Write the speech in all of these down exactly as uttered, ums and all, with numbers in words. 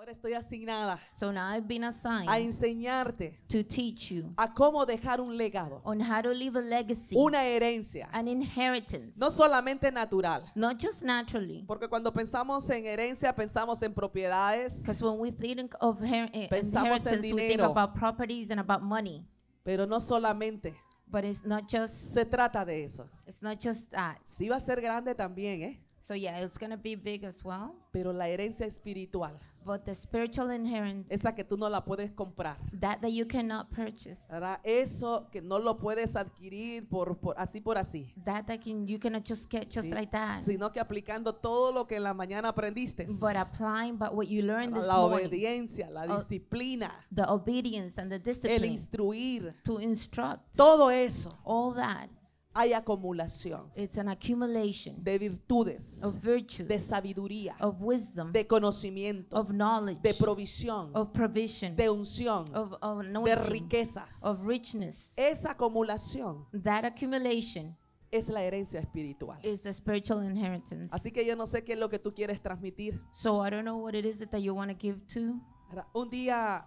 Ahora estoy asignada So now I've been a assigned enseñarte to teach you a cómo dejar un legado, on how to leave a legacy, una herencia, an inheritance, no solamente natural. not just naturally. Porque cuando pensamos en herencia, pensamos en propiedades, Because when we think of her- eh, Pensamos en inheritance, we think dinero. about properties and about money. pero no solamente But it's not just se trata de eso. it's not just that. Sí va a ser grande también, ¿eh? So yeah, it's gonna be big as well. Pero la herencia espiritual, But the spiritual inheritance, esa que tú no la puedes comprar, that that you cannot purchase, ¿verdad? Eso que no lo puedes adquirir por, por así por así, that that can you cannot just get just Sí, like that. sino que aplicando todo lo que en la mañana aprendiste, But applying but what you learned this la morning, obediencia, la Oh, disciplina, the obedience and the el discipline instruir, to instruct, todo eso, all that, hay acumulación it's an accumulation de virtudes, of virtues, de sabiduría, of wisdom, de conocimiento, of knowledge, de provisión, of provision, de unción, of, of de anointing, riquezas. of richness. Esa acumulación That accumulation es la herencia espiritual. is the spiritual inheritance. Así que yo no sé qué es lo que tú quieres transmitir. So I don't know what it is that, that you want to give to. Ahora, un día,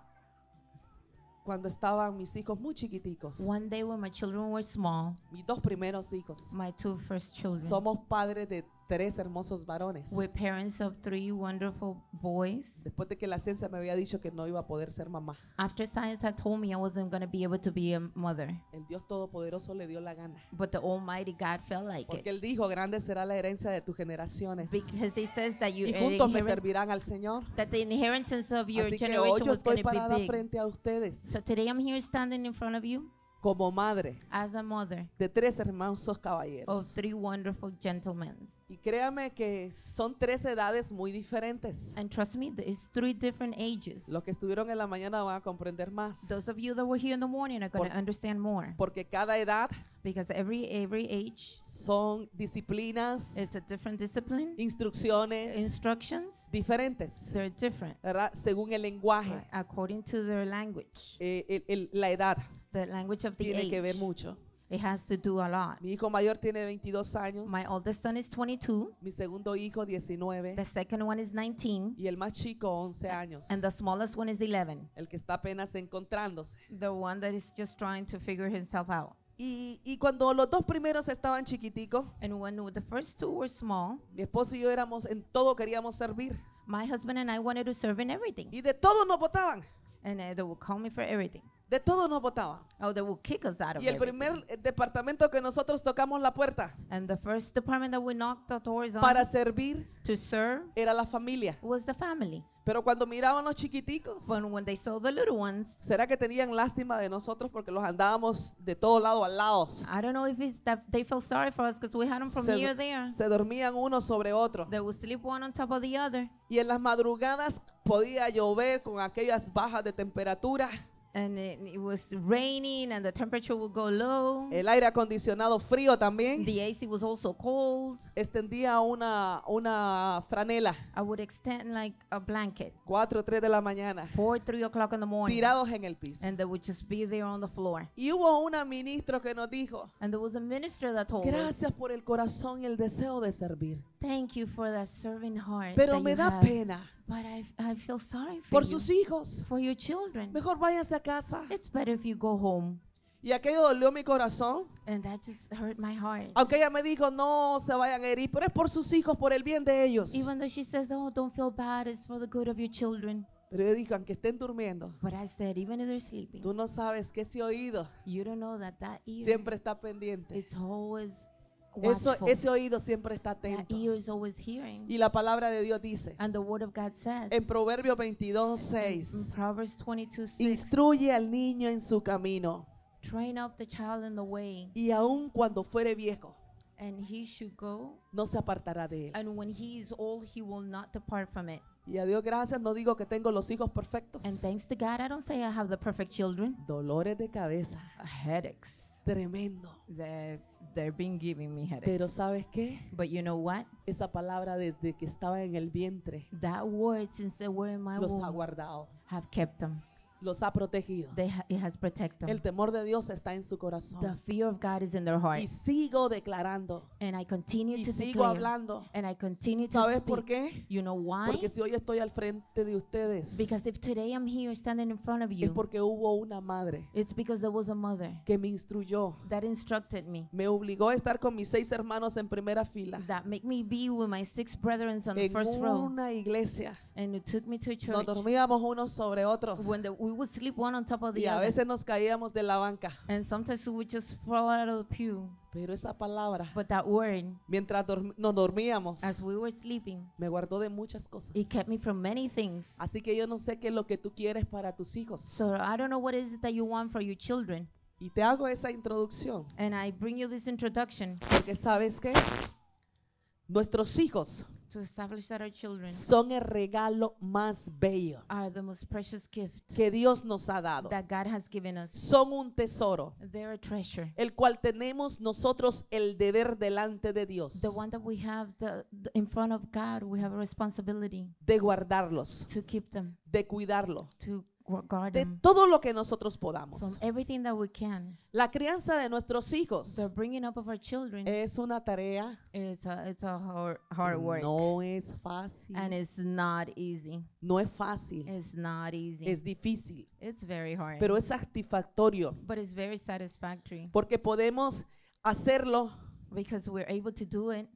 cuando estaban mis hijos muy chiquiticos, One day when my children were small, mis dos primeros hijos, my two first children, somos padres de tres hermosos varones. we're parents of three wonderful boys. Después de que la ciencia me había dicho que no iba a poder ser mamá, After science had told me I wasn't going to be able to be a mother, el Dios Todopoderoso le dio la gana. but the Almighty God felt like Porque it. Él dijo, grande será la herencia de tus generaciones. Because He says that you Y uh, juntos me inherit- servirán al Señor. that the inheritance of your Así que hoy generation yo was going estoy to parada be big. frente a ustedes So today I'm here standing in front of you como madre as a mother de tres hermosos of caballeros. three wonderful gentlemen. Y créame que son tres edades muy diferentes. And trust me, there's three different ages. Los que estuvieron en la mañana van a comprender más. Those of you that were here in the morning are going to Por- understand more, Porque cada edad because every every age son disciplinas, is a different discipline, instrucciones instructions. diferentes, They're different ¿verdad? Según el lenguaje. according to their language. Eh, el- el- la edad The language of the tiene que ver age. mucho. It has to do a lot. Mi hijo mayor tiene veintidós años, My oldest son is twenty-two. mi segundo hijo diecinueve The second one is nineteen, y el más chico once años, and the smallest one is eleven. el que está apenas encontrándose. The one that is just trying to figure himself out. Y, y cuando los dos primeros estaban chiquiticos, And when the first two were small, mi esposo y yo éramos en todo queríamos servir my husband and I wanted to serve in everything, y de todo nos votaban, and uh, they would call me for everything. de todo nos votaban. Oh, they would kick us out of Y el everything. primer eh, departamento que nosotros tocamos la puerta And the first department that we knocked the doors on para servir to serve era la familia. was the family. Pero cuando miraban los chiquiticos, But when they saw the little ones, ¿será que tenían lástima de nosotros porque los andábamos de todo lado al lado? I don't know if it's that they felt sorry for us because we had them from Se, here there. se dormían uno sobre otro. They would sleep one on top of the other. Y en las madrugadas podía llover con aquellas bajas de temperatura. And it, it was raining and the temperature would go low. El aire acondicionado frío también. The A C was also cold. Extendía una, una franela, I would extend like a blanket, cuatro o tres de la mañana, four, three o'clock in the morning, tirados en el piso. and they would just be there on the floor. Y hubo una ministro que nos dijo, And there was a minister that told us, gracias por el corazón y el deseo de servir. thank you for that serving heart Pero that me you da have. pena But I, I feel sorry for por you, sus hijos. for your children. Mejor váyase a casa. It's better if you go home. Y aquello dolió mi corazón. And that just hurt my heart. Aunque ella me dijo, no se vayan a herir, pero es por sus hijos, por el bien de ellos. Even though she says, oh, don't feel bad, it's for the good of your children. Pero yo dije, aunque estén durmiendo, But I said, even if they're sleeping, tú no sabes que ese oído you don't know that that ear, siempre está pendiente. it's always Eso, watchful. ese oído siempre está That atento. ear is always hearing. Y la palabra de Dios dice, And the word of God says en Proverbios veintidós, in seis, Proverbs twenty-two six, instruye al niño en su camino, train up the child in the way, y aun cuando fuere viejo, and he should go, no se apartará de él. and when he is old, he will not depart from it. Y a Dios gracias, no digo que tengo los hijos perfectos. And thanks to God, I don't say I have the perfect children. Dolores de cabeza, Headaches. tremendo. That's, they're been giving me headaches. Pero ¿sabes qué? But you know what? Esa palabra desde que estaba en el vientre That word, since they were in my los ha womb, guardado. have kept them. los ha protegido. They ha- it has protected El them. temor de Dios está en su The corazón. fear of God is in their heart. Y sigo declarando. And I continue Y to sigo declare. hablando. And I continue to ¿Sabes por speak. qué? You know why? Porque si hoy estoy al frente de ustedes, Because if today I'm here standing in front of es you, porque hubo una madre it's because there was a mother que me instruyó, that instructed me, me obligó a estar con mis seis hermanos en primera fila that make me be with my six brethren on the en first row, una iglesia. and it took me to a Nos church dormíamos unos sobre otros when the, we would sleep one on top of y the a other, veces nos caíamos de la banca. and sometimes we would just fall out of the pew. Pero esa palabra, But that word, mientras dorm- nos dormíamos, as we were sleeping, me guardó de muchas cosas. it kept me from many things. Así que yo no sé qué es lo que tú quieres para tus hijos. So I don't know what is it that you want for your children. Y te hago esa introducción And I bring you this introduction porque sabes que nuestros hijos to establish that our children son el regalo más bello are the most precious gift que Dios nos ha dado. that God has given us. Son un tesoro, They're a treasure. el cual tenemos nosotros el deber delante de Dios The one that we have the, the- in front of God, we have a responsibility de guardarlos, to keep them, de cuidarlo, to gu- guard de them todo lo que nosotros from podamos. everything that we can. La crianza de nuestros hijos The bringing up of our children, es una tarea, it's a, it's a hard, hard work. no es fácil, And it's not easy. no es fácil, It's not easy. es difícil, It's very hard. pero es satisfactorio But it's very satisfactory porque podemos hacerlo. because we're able to do it.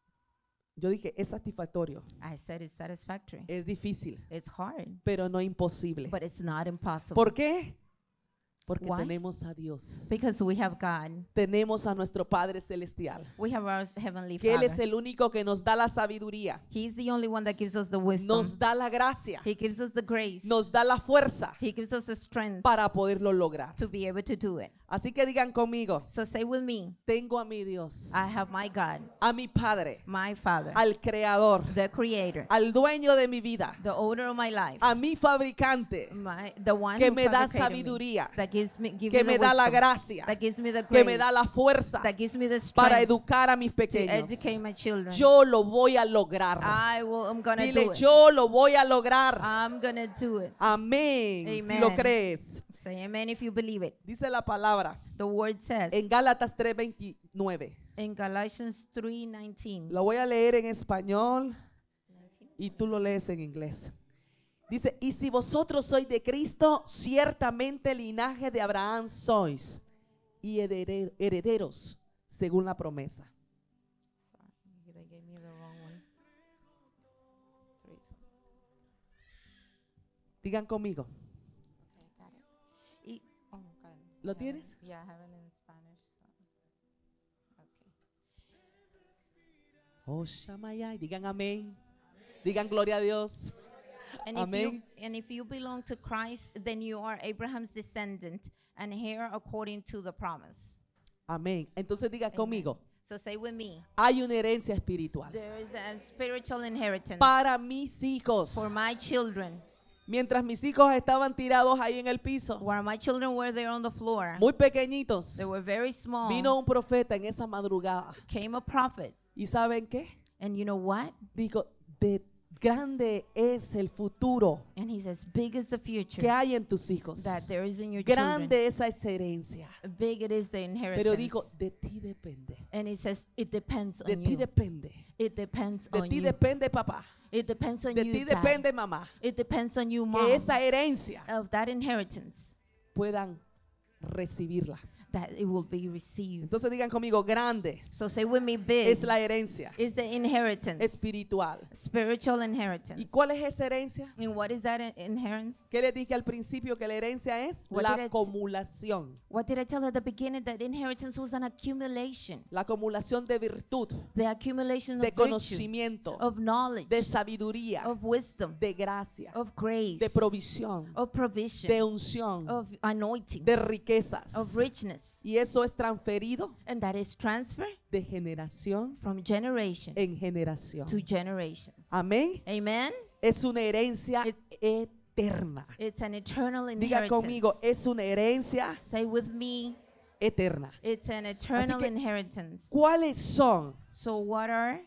Yo dije, es satisfactorio, I said it's satisfactory. es difícil, It's hard, pero no imposible. but it's not impossible. ¿Por qué? Porque Why? tenemos a Dios, Because we have God. tenemos a nuestro Padre Celestial, We have our Heavenly que Él Father. es el único que nos da la sabiduría, He's the only one that gives us the wisdom. nos da la gracia, He gives us the grace. nos da la fuerza He gives us the strength para poderlo lograr. to be able to do it. Así que digan conmigo, So say with me, tengo a mi Dios, I have my God, a mi Padre, my Father, al Creador, the Creator, al dueño de mi vida, the owner of my life, a mi fabricante, my, the one que who me da fabricated me, sabiduría, that gives me, give que me me the da la wisdom, gracia, that gives me the que grace, me da la fuerza that gives me the para strength educar a mis to pequeños. educate my children. Yo lo voy a lograr. I will, I'm gonna Dile, do it. yo lo voy a lograr. I'm gonna do it. Amén. Si Amen. lo crees. Say amen if you believe it. Dice la palabra The word says en Gálatas tres veintinueve. in Galatians three nineteen. Lo voy a leer en español y tú lo lees en inglés. Dice, y si vosotros sois de Cristo, ciertamente linaje de Abraham sois y hereder- herederos según la promesa. They gave me the wrong one. Digan conmigo. Okay, got it. Y- oh, got it. ¿Lo I have it. tienes? Yeah, I have it in Spanish. so- Okay. Oh, Shamayay. Digan amén. Digan gloria a Dios. And if, you, Amén. and if you belong to Christ, then you are Abraham's descendant and heir according to the promise. Amén. Entonces diga Amen. conmigo. So say with me, Hay una herencia espiritual there is a spiritual inheritance para mis hijos. for my children. Mientras mis hijos estaban tirados ahí en el piso, While my children were there on the floor, muy pequeñitos, they were very small. vino un profeta en esa madrugada. Came a prophet. ¿Y saben qué? And you know what? Dijo, de grande es el futuro And he says, big is the future que hay en tus hijos. that there is in your children. Grande es esa herencia. Big it is the inheritance. Pero dijo, de ti depende. And he says, it depends De on ti you. depende. It depends De on ti you. depende, papá. It depends on De you, ti Dad. depende, mamá. It depends on you, Mom, Que esa herencia of that inheritance, puedan recibirla. that it will be received. Entonces digan conmigo, grande So say with me, big es la herencia is the inheritance, espiritual. spiritual inheritance. ¿Y cuál es esa herencia? And what is that in- inheritance? ¿Qué les dije al principio? Que la herencia es What la did it- acumulación. What did I tell at the beginning? That inheritance was an accumulation, La acumulación de virtud, the accumulation de of virtue, conocimiento, of knowledge, de sabiduría, of wisdom, de gracia, of grace, de provisión, of provision, de unción, of anointing, de riquezas. of richness. Y eso es transferido And that is transferred de generación from generation en generación. to generation. Amén. Amen? Es una herencia It- eterna. It's an eternal Diga inheritance. conmigo, es una herencia Say with me, eterna. it's an eternal que- inheritance. ¿Cuáles son So what are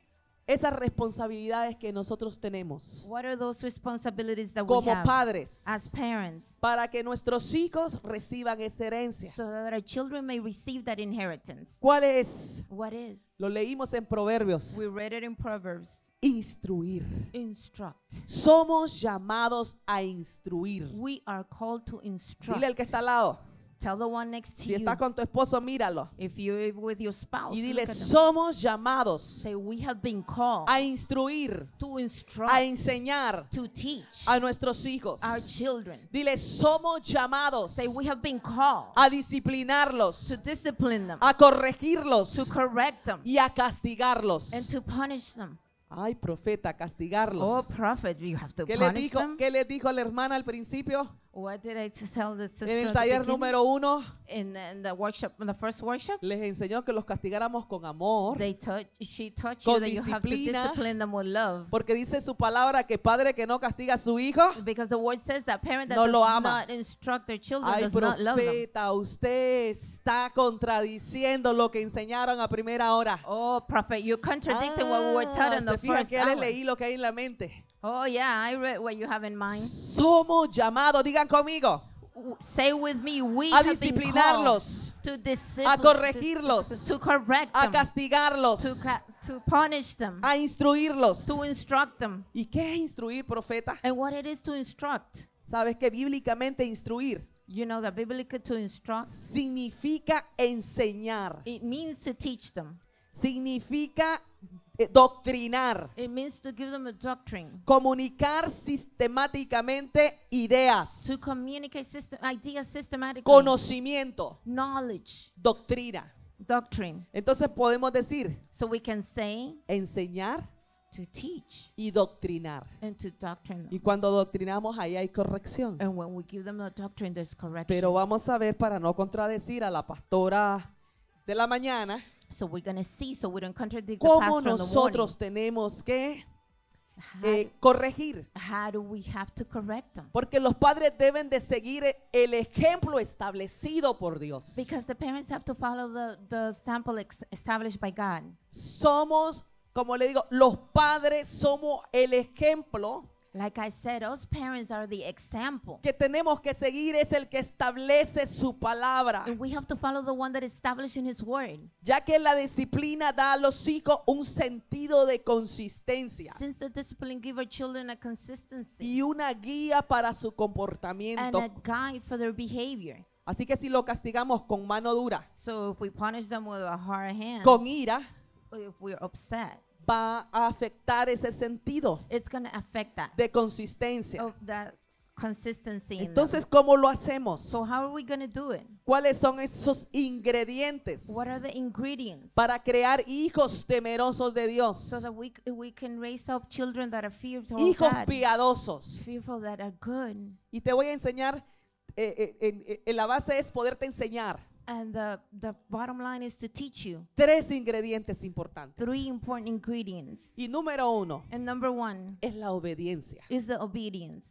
esas responsabilidades que nosotros tenemos What are those responsibilities that we como have padres as parents para que nuestros hijos reciban esa herencia? so that our children may receive that inheritance? ¿Cuál es? What is? Lo leímos en Proverbios. We read it in Proverbs. Instruir. Instruct. Somos llamados a instruir. We are called to instruct. Dile al que está al lado. Tell the one next to Si you. estás con tu esposo, míralo. If you're with your spouse, Y look dile, at them. somos llamados Say, we have been called a instruir, to instruct, a enseñar to teach a nuestros hijos. our children. Dile, somos llamados Say, we have been called a disciplinarlos, to discipline them, a corregirlos to correct them, y a castigarlos. and to punish them. Ay, profeta, castigarlos. Oh, prophet, you have to ¿Qué le punish dijo, them. qué le dijo a la hermana al principio? What did I tell the sister En el at the taller beginning? número uno, in, the- in the workshop, in the first workshop? les enseñó que los castigáramos con amor, They taught, she taught Con you that you have to disciplina. discipline them with love. porque dice su palabra que padre que no castiga a su hijo. Because the word says that parent that No does lo ama. not instruct their children Ay, does not love them. profeta, usted está contradiciendo lo que enseñaron a primera hora. Oh, prophet, you're contradicting what we were taught Ah, in se the fijan first que ya les hour. leí lo que hay en la mente. Oh, yeah, I read what you have in mind. Somos llamados, digan conmigo, W- Say with me, we a have been called disciplinarlos, to discipline, a corregirlos, to, to correct a them, castigarlos, to, ca- to punish them, a instruirlos. to instruct them. ¿Y qué es instruir, profeta? And what it is to instruct. Sabes que bíblicamente instruir You know that biblically to instruct, significa enseñar, it means to teach them. significa eh, doctrinar, It means to give them a doctrine, comunicar sistemáticamente ideas, to communicate system, ideas systematically, conocimiento, knowledge, doctrina. doctrine. Entonces podemos decir So we can say enseñar to teach y doctrinar. and to doctrine them. Y cuando doctrinamos ahí hay corrección. And when we give them the doctrine, there's correction. Pero vamos a ver para no contradecir a la pastora de la mañana, So we're going to see, so we don't contradict the cómo pastor in the morning. nosotros tenemos que How, eh, corregir. how do we have to correct them? Porque los padres deben de seguir el ejemplo establecido por Dios. Because the parents have to follow the, the sample ex- established by God. Somos, como le digo, los padres somos el ejemplo Like I said, us parents are the example. que tenemos que seguir, es el que establece su palabra. And we have to follow the one that is established in His Word. Ya que la disciplina da a los hijos un sentido de consistencia Since the discipline give our children a consistency y una guía para su and comportamiento. a guide for their behavior. Así que si lo castigamos con mano dura, So if we punish them with a hard hand, con ira, if we're upset, va a afectar ese sentido it's going to affect that, de consistencia. of that consistency in them. Entonces, ¿cómo lo hacemos? So how are we going to do it? ¿Cuáles son esos ingredientes What are the ingredients para crear hijos temerosos de Dios? so that we, c- we can raise up children that are fearful of Hijos God, piadosos. fearful that are good? Y te voy a enseñar, eh, eh, en- eh, en la base es poderte enseñar And the, the bottom line is to teach you tres ingredientes importantes. three important ingredients. Y número uno And number one es la obediencia. is the obedience.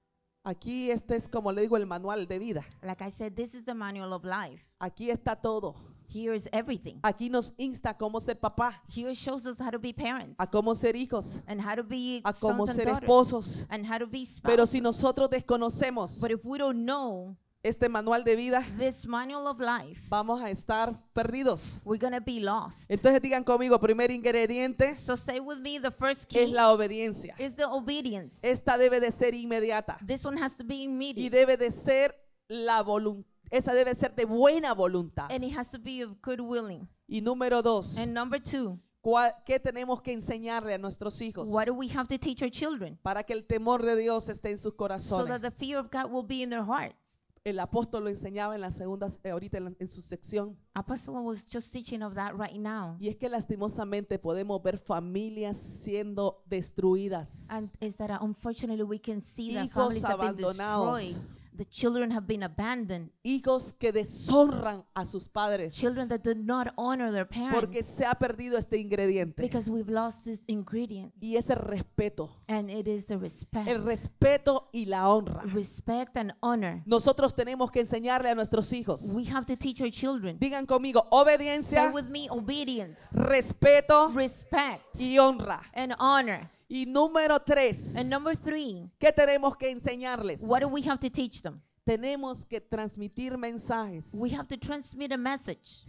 Aquí este es, como le digo, el manual de vida. Like I said, this is the manual of life. Aquí está todo. Here is everything. Aquí nos insta a cómo ser papás, Here shows us how to be parents a cómo ser hijos, and how to be a cómo sons and ser daughters esposos. and how to be Pero spouses. si nosotros desconocemos But if we don't know este manual de vida, this manual of life, vamos a estar perdidos. we're going to be lost. Entonces digan conmigo, primer ingrediente So say with me, the first es key la obediencia. is the obedience. Esta debe de ser inmediata This one has to be y immediate. debe de ser la voluntad. Esa debe ser de buena voluntad. And it has to be of good willing. Y número dos, And number two, ¿cuál- ¿qué tenemos que enseñarle a nuestros hijos what do we have to teach our children? para que el temor de Dios esté en sus So corazones? that the fear of God will be in their hearts. El apóstol lo enseñaba en la segunda, eh, ahorita en, la- en su sección. Apostle was just teaching of that right now. Y es que lastimosamente podemos ver familias siendo destruidas. And is that uh, unfortunately we can see that Hijos families have been abandonados. destroyed. The children have been abandoned. Hijos que deshonran a sus padres. Children that do not honor their parents. Porque se ha perdido este ingrediente. Because we've lost this ingredient. Y ese respeto. And it is the respect. El respeto y la honra. Respect and honor. Nosotros tenemos que enseñarle a nuestros hijos. We have to teach our children. Digan conmigo, obediencia, Say with me, obedience, respeto respect, y honra. and honor. Y número tres, And number three, ¿qué tenemos que enseñarles? what do we have to teach them? Tenemos que transmitir mensajes We have to transmit a message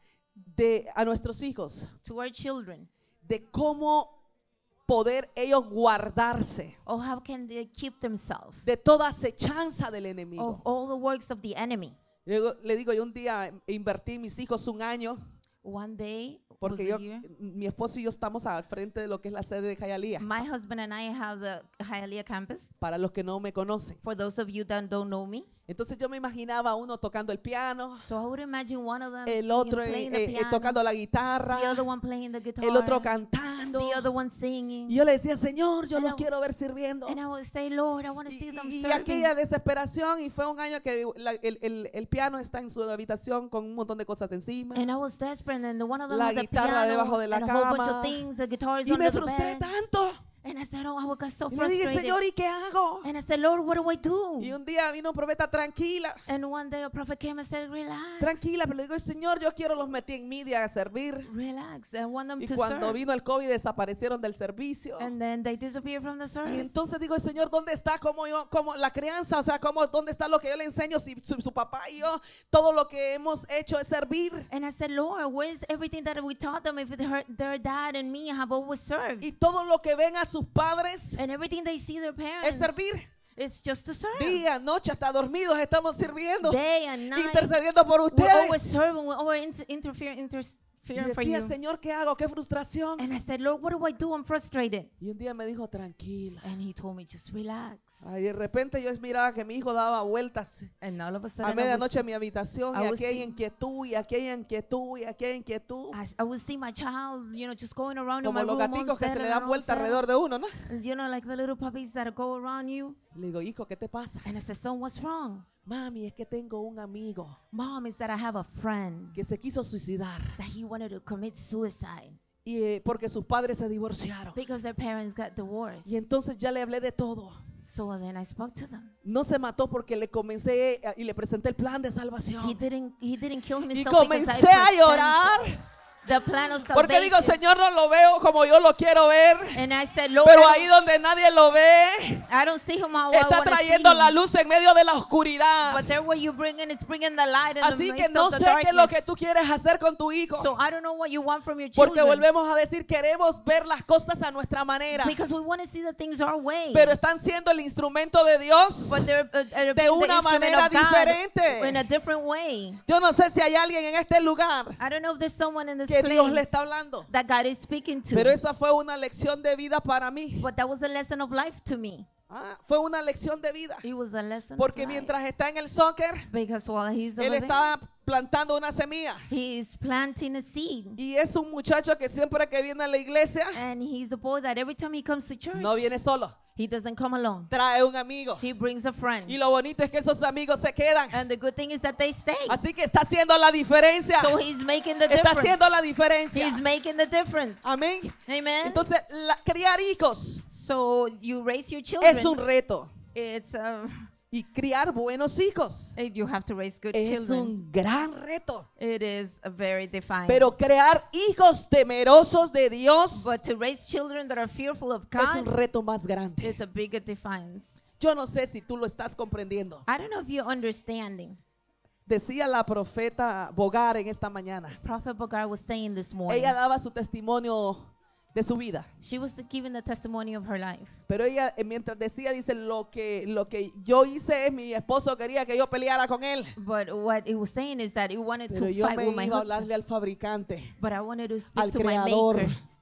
de, a nuestros hijos to our children. de cómo poder ellos guardarse Oh, how can they keep themselves de toda acechanza del of enemigo. all the works of the enemy? Luego, le digo, yo un día invertí en mis hijos un año One day, was porque a yo, year, mi esposo y yo estamos al frente de lo que es la sede de Hialeah. my husband and I have the Hialeah campus. Para los que no me conocen. For those of you that don't know me, Entonces yo me imaginaba uno tocando el piano, so I would imagine one of them el you know, otro eh, playing the eh, piano, tocando la the guitarra, other one playing the guitar, el otro cantando. the other one singing. Y yo le decía, Señor, yo And los I- quiero ver sirviendo. And I would say, Lord, I want to see Y, them y serving. aquella desesperación, y fue un año que la- el, el- el piano está en su habitación con un montón de cosas encima. And I was desperate, and one of them La has a guitarra piano debajo de la and a whole bunch cama. of things. The guitar is Y me under the frustré bed. tanto. And I said, oh, I got so Y le dije, frustrated. Señor, ¿y qué hago? And I said, Lord, what do I do? Y un día vino un profeta, tranquila, And one day a prophet came and said, relax, tranquila. Pero le digo, Señor, yo quiero los metí en media a servir. relax. I want them Y to cuando serve. vino el COVID desaparecieron del servicio. And then they disappear from the Y service. entonces digo, Señor, ¿dónde está como yo, como la crianza? O sea, ¿cómo, ¿dónde está lo que yo le enseño? Si su, su papá y yo, todo lo que hemos hecho es servir. And I said, Lord, where's everything that we taught them if their, their dad and me have always served? Y todo lo que ven a sus padres And everything they see their es parents, servir. it's just to serve. Día, noche, hasta dormidos estamos sirviendo, Day and night, intercediendo por we're always ustedes. serving, we're always inter- interfere, Y interfering for decía, you. Señor, ¿qué hago? ¿Qué frustración? And I said, Lord, what do I do? I'm frustrated. Y un día me dijo, tranquila. And he told me, just relax. Ay, de repente yo miraba que mi hijo daba vueltas And all of a a sudden, I, medianoche was, en mi habitación, I y was aquí hay seeing- inquietud, y aquí hay inquietud, y aquí hay inquietud. I, I would see my child, you know, just going around Como in my los room, all gaticos que se sad le and dan all vuelta sad. alrededor de uno, ¿no? You know, like the little puppies that go around you. Le digo, hijo, ¿qué te pasa? And I said, son, what's wrong? Mami, es que tengo un amigo Mom, is that I have a friend que se quiso suicidar that he wanted to commit suicide y eh, porque sus padres se divorciaron. because their parents got divorced. Y entonces ya le hablé de todo. So then I spoke to them. No se mató porque le comencé eh, y le presenté el plan de He salvación. didn't, he didn't kill Y himself because I comencé a llorar presented the plan of porque digo, salvation. Señor, no lo veo como yo lo quiero ver. And I said, Lord, Pero I ahí donde nadie lo ve, I don't see him how I está want to see trayendo la him. luz en medio de la oscuridad. But there where you bring in, it's bringing the light in Así the que midst no of the sé qué es lo que darkness. tú quieres hacer con tu hijo. So I don't know what you want from your Porque children. volvemos a decir, queremos ver las cosas a nuestra manera. Because we want to see the things our way. Pero están siendo el instrumento de Dios. But they're, uh, uh, de the una instrument manera of God diferente. in a different way. Yo no sé si hay alguien en este lugar I don't know if there's someone in this que Dios le place está hablando. that God is speaking to. Pero esa fue una lección de vida para mí. But that was a lesson of life to me. Ah, fue una lección de vida. It was a lesson Porque of life. mientras está en el soccer, Because while he's él over there, estaba plantando una semilla. he is planting a seed. Y es un muchacho que siempre que viene a la iglesia, And he's a boy that every time he comes to church, no viene solo. he doesn't come alone. Trae un amigo. He brings a friend. Y lo bonito es que esos amigos se quedan. And the good thing is that they stay. Así que está haciendo la diferencia. So he's making the Está difference. haciendo la diferencia. He's making the difference. Amén. Amen. Entonces, la- criar hijos So you raise your children. es un reto. It's uh, Y criar buenos hijos you have to raise good es children. un gran reto. It is a very defiant. Pero crear hijos temerosos de Dios But to raise children that are fearful of es un God, reto más grande. it's a bigger defiance. Yo no sé si tú lo estás comprendiendo. I don't know if you're understanding. Decía la profeta Bogar en esta mañana. Prophet Bogar was saying this morning. Ella daba su testimonio de su vida. She was giving the testimony of her life. Pero ella, eh, mientras decía, dice, lo que, lo que yo hice es, mi esposo quería que yo peleara con él. But what it was saying is that he wanted Pero to yo fight me with my iba a husband. hablarle al fabricante, But I wanted to al speak to my creador, maker,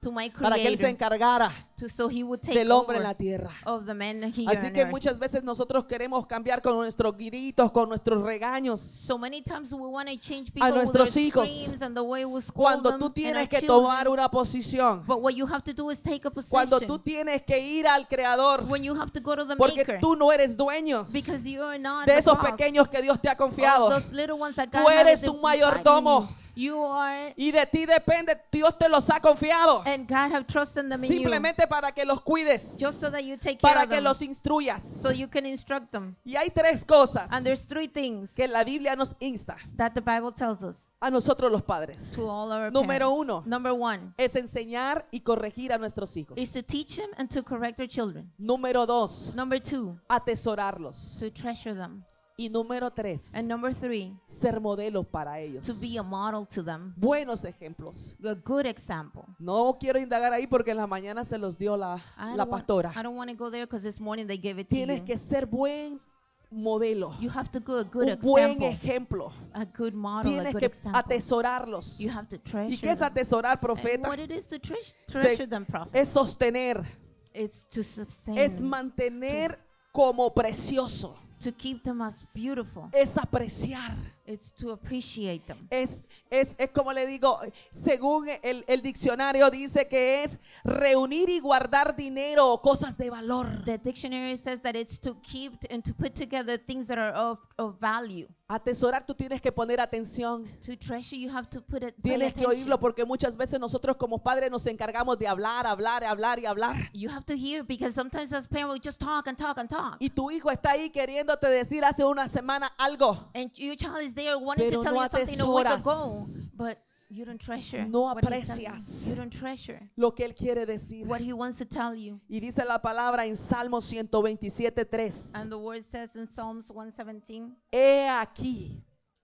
to my para que Él se Creator, encargara to, so He would take del hombre en over la tierra. of the men here Así on que earth. muchas veces nosotros queremos cambiar con nuestros gritos, con nuestros regaños. So many times we want to change people with nuestros their hijos. screams and the way we scold Cuando them tú and tienes our que children. tomar una posición, But what you have to do is take a position. cuando tú tienes que ir al Creador, when you have to go to the porque Maker, tú no eres dueño because you are not de the esos boss pequeños que Dios te ha of confiado. those little ones that God Tú has eres un inside mayordomo. in you. You are, Y de ti depende, Dios te los ha confiado. and God have trusted them in you, Simplemente para que los cuides, just so that you take care para of que them, los instruyas. so you can instruct them. Y hay tres cosas And there's three things que la Biblia nos insta that the Bible tells us a nosotros los padres. to all our Número parents. uno. Number one Es enseñar y corregir a nuestros hijos. is to teach them and to correct their children. Número dos, Number two, atesorarlos. to treasure them. Y número tres, And number three, ser modelos para ellos. to be a model to them, Buenos ejemplos. a good example. No quiero indagar ahí porque en la mañana se los dio la, I la don't, want, pastora. I don't want to go there because this morning they gave it to Tienes you. que ser buen modelo, You have to go a good un buen example, ejemplo. a good model, a Tienes good que example. atesorarlos. You have to ¿Y treasure qué es them. atesorar, And profeta? what it is to tre- Se- treasure them, prophet. Es sostener, It's to sustain, es mantener como precioso, to keep them as beautiful. es apreciar. It's to appreciate them. Es, es, es como le digo, según el, el diccionario dice que es reunir y guardar dinero o cosas de valor. The dictionary says that it's to keep and to put together things that are of, of value. Atesorar, tú tienes que poner atención. To treasure, you have to put it. Pay Tienes que attention. oírlo porque muchas veces nosotros como padres nos encargamos de hablar, hablar, hablar y hablar. You have to hear, because sometimes as parents we just talk and talk and talk. Y tu hijo está ahí queriéndote decir hace una semana algo. And your child is there wanting Pero to tell no you something a week ago, atesoras. but you don't treasure. No what he's telling you. aprecias. You don't treasure Lo que él quiere decir. what he wants to tell you. Y dice la palabra en Salmo ciento veintisiete, tres. And the word says in Psalms one seventeen, He aquí,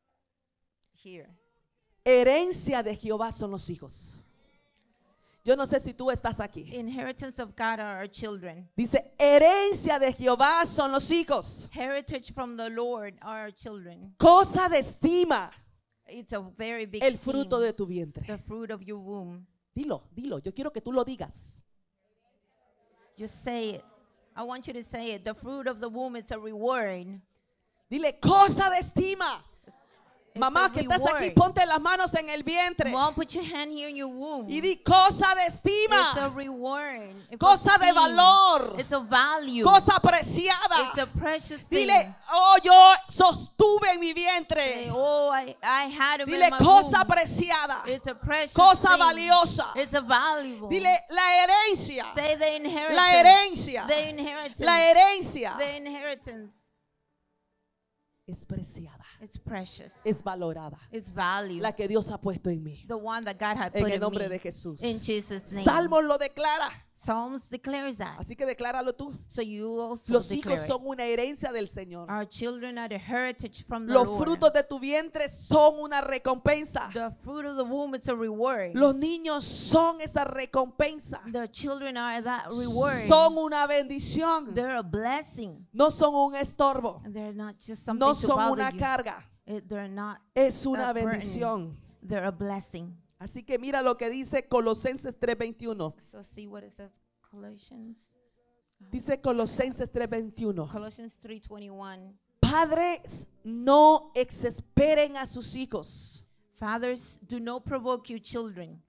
here. herencia de Jehová son los hijos. Yo no sé si tú estás aquí. Inheritance of God are our children. Dice, herencia de Jehová son los hijos. Heritage from the Lord are our children. Cosa de estima, It's a very big el fruto theme. de tu vientre. The fruit of your womb. Dilo, dilo. Yo quiero que tú lo digas. Just say it. I want you to say it. The fruit of the womb, it's a reward. Dile, cosa de estima. It's Mamá, a que estás aquí, reward. ponte las manos en el vientre. Mom, put your hand here in your womb. Y di, cosa de It's a estima. reward. It's Cosa a de esteem. valor. It's a value. Cosa It's a preciada. precious thing. Dile, oh, yo sostuve en mi Say, vientre. oh, I, I had him Dile, in my cosa womb. preciada. It's a precious Cosa thing. valiosa. It's a valuable. Dile, la herencia. Say the inheritance. La herencia. The inheritance. La herencia The inheritance. es preciada, It's precious. es valorada. It's value. La que Dios ha puesto en mí. The one that God had En put el in nombre me. de Jesús. In Jesus' name. Salmos lo declara. Psalms declares that. Así que decláralo tú. So you also Los declare hijos it. son una herencia del Señor. Our children are the heritage from the Los Lord. frutos de tu vientre son una recompensa. The fruit of the womb, it's a reward. Los niños son esa recompensa. The children are that reward. Son una bendición. They're a blessing. No son un estorbo. They're not just something No to son bother una you. carga. It- they're not. Es una a burden. bendición. They're a blessing. Así que mira lo que dice Colosenses tres veintiuno. So see what it says. Colossians. Dice Colosenses tres veintiuno. Colossians three twenty-one. Padres, no exasperen a sus hijos. Fathers, do not provoke your children,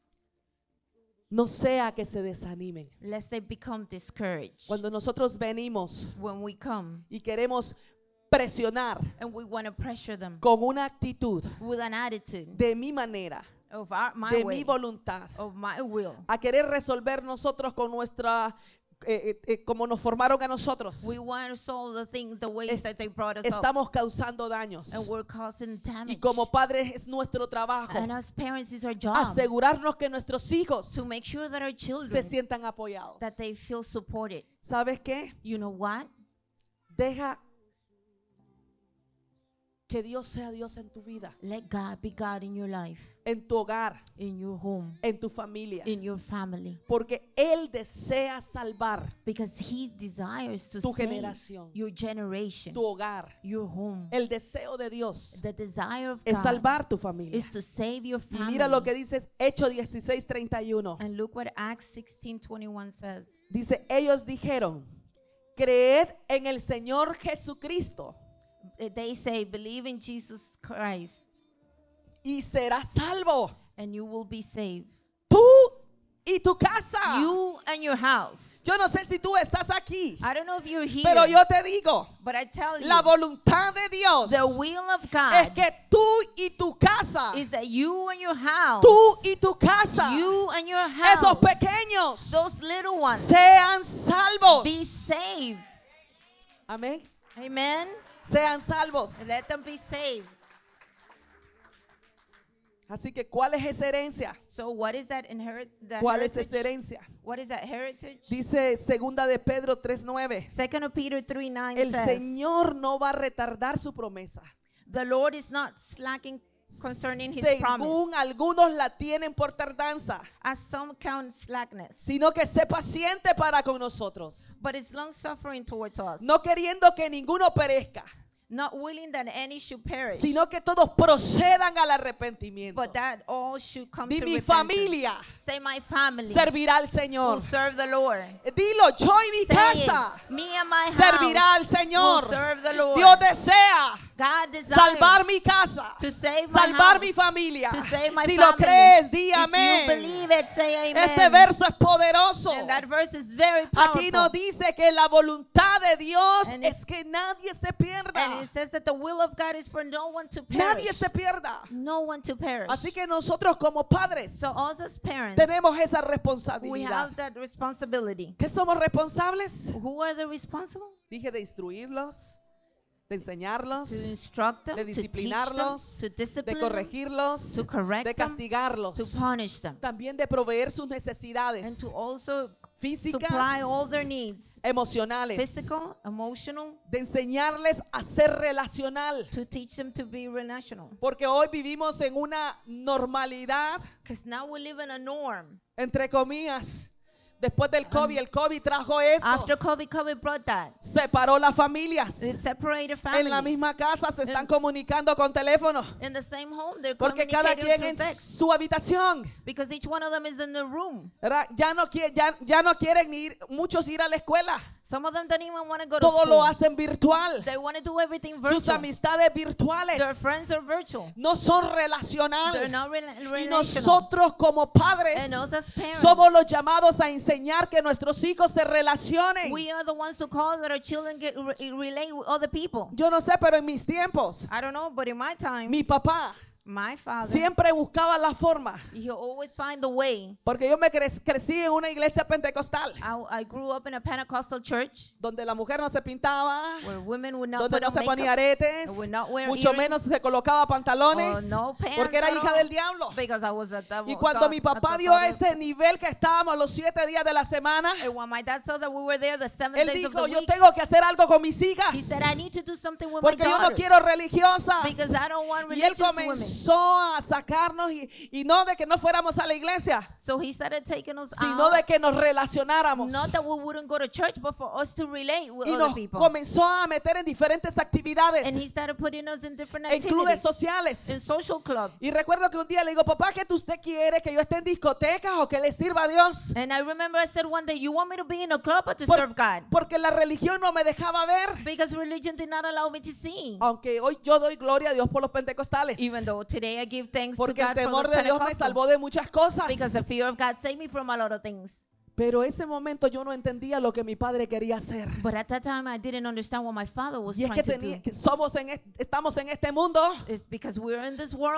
No sea que se desanimen. lest they become discouraged. Cuando nosotros venimos When we come y queremos presionar and we want to pressure them con una actitud with an attitude de mi manera, of our, my de way, mi voluntad, of my will, a querer resolver nosotros con nuestra, eh, eh, eh, como nos formaron a nosotros, we want to solve the thing the ways Es- that they brought us up, estamos causando daños. and we're causing damage. Y como padres es nuestro trabajo And as parents, it's our job asegurarnos que nuestros hijos to make sure that our se children, sientan apoyados. that they feel supported. ¿Sabes qué? You know what? Deja Que Dios sea Dios en tu vida, Let God be God in your life, en tu hogar, in your home, en tu familia. in your family. Porque Él desea salvar Because He desires to tu save generación, your generation, tu hogar. your home. El deseo de Dios The desire of es God salvar tu familia. is to save your Y family. mira lo que dice Hechos dieciséis treinta y uno. And look what Acts sixteen twenty-one says. Dice, ellos dijeron, creed en el Señor Jesucristo Uh, They say, believe in Jesus Christ y serás salvo, and you will be saved. tú y tu casa. You and your house. Yo no sé si tú estás aquí, I don't know if you're here, pero yo te digo, but I tell you, la voluntad de Dios the will of es God que tú y tu casa, is that you and your house, tú y tu casa, you and your house, esos pequeños those little ones, sean salvos. be saved. Amén. Amen. Sean salvos. Let them be saved. Así que, ¿cuál es esa herencia? So what is that inherit? That ¿Cuál es heritage? esa herencia? What is that heritage? Dice segunda de Pedro tres nueve. Second of Peter three nine El says, Señor no va a retardar su promesa, the Lord is not slacking concerning His promise, según algunos la tienen por tardanza, as some count slackness, sino que sé paciente para con nosotros, but is long suffering towards us, no queriendo que ninguno perezca, not willing that any should perish, sino que todos procedan al arrepentimiento. but that all should come Di, to mi repentance. familia Say, my family servirá al will Señor. serve the Lord. Dilo, yo y mi Say casa it. Me and my servirá al house Señor. will serve the Lord. Dios desea God desires salvar mi casa, to save my salvar house, mi familia. to save my Si lo family. crees, di If amén. you believe it, say amen. Este verso es poderoso. And that verse is very powerful. Aquí nos dice que la voluntad de Dios And es que nadie se And pierda. it says that the will of God is for no one to Nadie perish. se pierda. No one to perish. Así que nosotros como padres So us as parents, tenemos esa we responsabilidad. have that responsibility. ¿Qué somos responsables? Who are the responsible? Dije de instruirlos, de enseñarlos, To instruct them, de to teach them, disciplinarlos, to de discipline them, corregirlos, to correct de them, castigarlos, to punish them, también de proveer sus and necesidades to also físicas, supply all their needs, emocionales, physical, emotional, de enseñarles a ser relacional. to teach them to be relational. Porque hoy vivimos en una normalidad, Because now we live in a norm. entre comillas. Después del COVID, el COVID trajo esto. After COVID, COVID brought that. Separó las familias. It separated En la families. misma casa se están In- comunicando con teléfono. In the same home, they're Porque cada communicating quien en through text. su habitación. Because each one of them is in the room. ¿Verdad? Ya no, quiere, ya, ya no quieren ni ir, muchos ir a la escuela. Some of them don't even want to go to Todo school. lo hacen virtual. They want to do everything Sus virtual. amistades virtuales Their friends are virtual. no son They're relacionales. not rela- Y relational. nosotros como padres And us as parents, somos los llamados a enseñar que nuestros hijos se relacionen. we are the ones who call that our children get re- relate with other people. Yo no sé, pero en mis tiempos, I don't know, but in my time, mi papá my father, siempre buscaba la forma. he always find the way. Porque yo me cre- crecí en una iglesia pentecostal I, I grew up in a Pentecostal church donde la mujer no se pintaba, where women would not donde put no on se ponía makeup aretes, would not wear mucho earrings, menos se colocaba pantalones, or no pants porque era at hija all, del diablo. because I was a devil. Y cuando God- mi at papá the vio thought of- ese nivel que estábamos los siete días de la semana, And when my dad saw that we were there the seven él days of the dijo, yo week, tengo que hacer algo con mis he hijas, said, I need to do something with porque my yo no daughters, quiero religiosas. because I don't want Y él religious women. comenzó a sacarnos y, y no de que no fuéramos a la iglesia, So he started taking us sino out. de que nos relacionáramos. Not that we wouldn't go to church, but for us to relate with Y other nos people. comenzó a meter en diferentes actividades, And he started putting us in different en clubes activities, sociales. in social clubs. Y recuerdo que un día le digo, papá, ¿qué usted quiere? ¿Que yo esté en discotecas o que le sirva a Dios? And I remember I said one day, you want me to be in a club or to Por- serve God? porque la religión no me dejaba ver. Because religion did not allow me to see. Aunque hoy yo doy gloria a Dios por los pentecostales. Even though today I give thanks to Porque el God for temor the de Dios me Pentecostal. salvó de muchas cosas. Because the fear of God saved me from a lot of things. Pero ese momento yo no entendía lo que mi padre quería hacer. But at that time I didn't understand what my father was Y es trying que, to tenía- do. que somos en, est- estamos en este mundo It's because we're in this world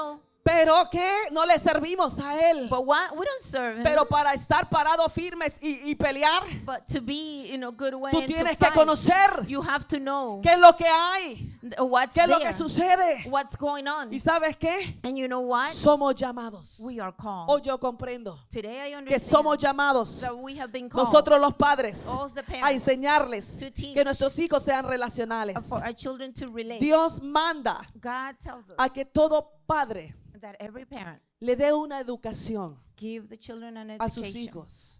Pero que no le servimos a Él. But why we don't serve him? Pero para estar parados firmes y, y pelear, But to be in a good way tú and to tienes que fight, conocer you have to know qué es lo que hay, th- what's qué es lo there, que sucede. what's going on. ¿Y sabes qué? And you know what? Somos llamados. We are called. Hoy yo comprendo Today I que understand somos llamados, that we have been called, nosotros los padres, us the a parents, enseñarles to teach, que nuestros hijos sean relacionales. for our children to relate. Dios manda God tells us a que todo padre that every parent le dé una educación give the children an a sus education. hijos.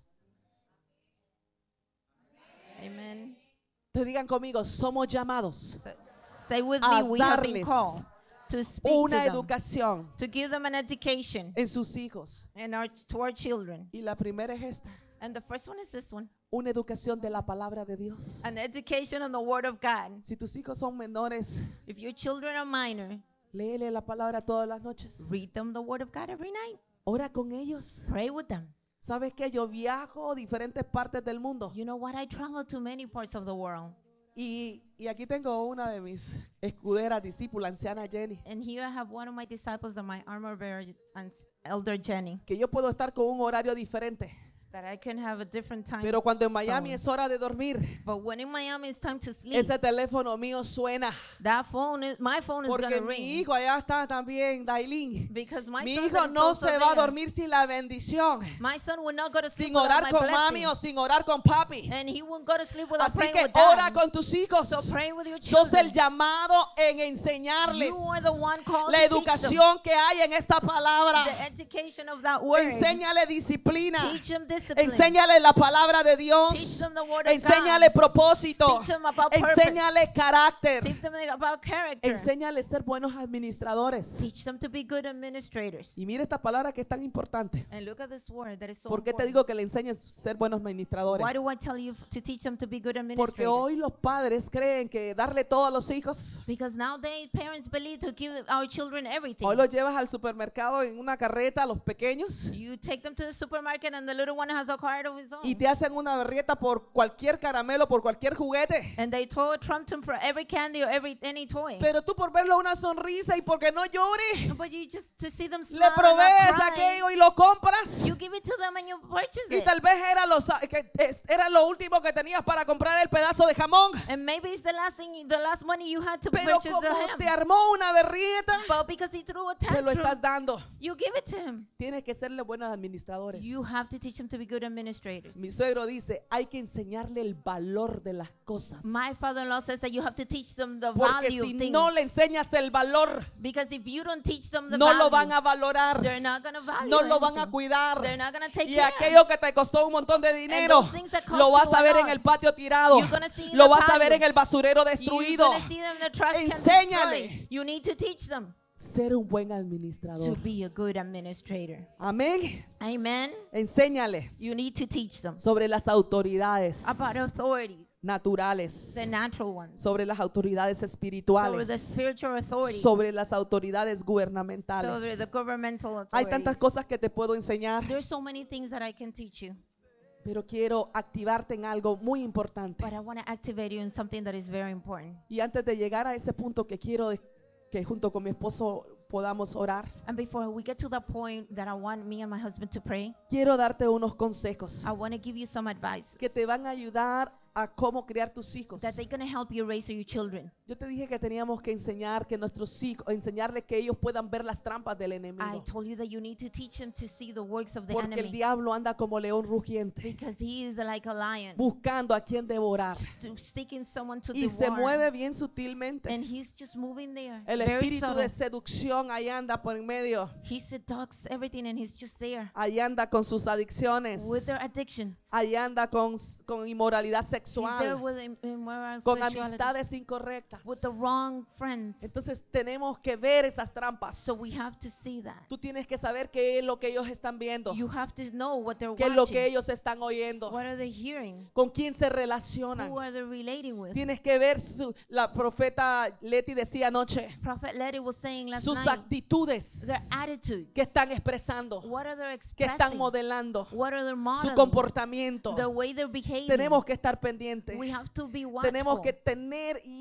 Amen. Te digan conmigo, somos llamados So, say with a me, we have been darles called to speak to una them, educación to give them an education en sus hijos. and our, to our children. Y la primera es esta, And the first one is this one, una educación de la palabra de Dios. an education on the Word of God. Si tus hijos son menores, If your children are minor, léele la palabra todas las noches. read them the Word of God every night. Ora con ellos. Pray with them. ¿Sabes qué? Yo viajo a diferentes partes del mundo. You know what? I travel to many parts of the world. Y, y aquí tengo una de mis escuderas, discípula, anciana Jenny, And here I have one of my disciples and my armor bearer, and Elder Jenny, que yo puedo estar con un horario diferente. that I can have a different time. Pero cuando en Miami zone. es hora de dormir, But when in Miami it's time to sleep, ese teléfono mío suena. that phone is, my phone is Porque gonna mi ring. hijo allá está también, Dailin. Because my Mi son hijo that is no also se va a there, dormir sin la bendición, my son will not go to sleep sin without orar my con blessing. mami o sin orar con papi. And he won't go to sleep without Así praying que with ora dad. con tus hijos. So pray with your Sos children. el llamado en enseñarles You are the one called la to teach them. educación que hay en esta palabra. The education of that word. Enséñale disciplina. Teach them discipline. Enséñale la palabra de Teach Dios. them the word of Enséñale God. propósito. Teach them about purpose. Enséñale carácter. Teach them about character. Enséñale ser buenos administradores. Teach them to be good administrators. Y mire esta palabra que es tan importante. And look at this word that is so ¿Por qué te important. digo que le enseñes ser buenos administradores? Why do I tell you f- to teach them to be good Porque administrators? hoy los padres creen que darle todo a los hijos. Because nowadays parents believe to give our children everything. Hoy los llevas al supermercado en una carreta a los pequeños You take them to the supermarket and the little one has a card of his own. y te hacen una berrieta por cualquier caramelo, por cualquier juguete. And they throw a trump to him for every candy or every any toy. Pero tú por verlo una sonrisa y porque no llore, But you just to see them smile le and provees not cry, aquello y lo compras. you give it to them and you purchase Y it. tal vez era, los, que es- era lo último que tenías para comprar el pedazo de jamón. And maybe it's the last thing, the last money you had to Pero purchase the como ham. te armó una berrieta, But because he threw a se lo estás tantrum, dando. you give it to him. Tienes que serle buenos administradores. You have to teach them to be good administrators. Mi suegro dice, hay que enseñarle el valor de las cosas. My father-in-law says that you have to teach them the Porque value si of things. no le enseñas el valor, Because if you don't teach them the no value, lo van a valorar, they're not going to value no lo van a anything. cuidar. They're not going to take Y care. aquello que te costó un montón de dinero, those things that cost lo vas you a a ver lot, en el patio tirado, you're gonna see in lo the vas a patio. ver en el basurero You're destruido. going to see them in the trash can Enséñale. destroyed. You need to teach them Ser un buen to administrador. be a good administrator. Amén. Amen. Enséñale You need to teach them sobre las autoridades about authorities, naturales, the natural ones, sobre las autoridades sobre the espirituales, spiritual authorities, sobre las autoridades sobre gubernamentales. the governmental authorities. Hay tantas cosas que te puedo enseñar, There's so many things that I can teach you, pero quiero activarte en algo muy importante. but I want to activate you in something that is very important. Y antes de llegar a ese punto que quiero de- que junto con mi esposo podamos orar, And before we get to the point that I want me and my husband to pray, quiero darte unos consejos I want to give you some advice que te van a ayudar a cómo criar tus hijos. that they're going to help you raise your children. Yo te dije que teníamos que enseñar que nuestros hijos, enseñarles que ellos puedan ver las trampas del I enemigo. told you that you need to teach them to see the works of the Porque el enemy, diablo anda como león rugiente, because he is like a lion, buscando a quien devorar. to seeking someone to Y se devour. mueve bien sutilmente. And he's just moving there, El very espíritu subtle. de seducción ahí anda por en medio. He seducts everything and he's just there Ahí anda con sus adicciones. with their addiction. Ahí anda con, con inmoralidad He's there sexual. with im- immoral Con sexuality, amistades incorrectas. with the wrong friends. Entonces tenemos que ver esas trampas. So we have to see that. Tú tienes que saber qué es lo que ellos están viendo. You have to know what they're ¿Qué es lo que watching. ellos están oyendo? What are they hearing? ¿Con quién se relacionan? Who are they relating with? Tienes que ver, su- la profeta Leti decía anoche, Prophet Letty was saying last sus night, actitudes their attitude. que están expresando, What are they que están expressing? modelando, What are they su modeling? comportamiento. The way they're behaving. Tenemos que estar pendientes. We have to be watchful. Tenemos que tener, y esto es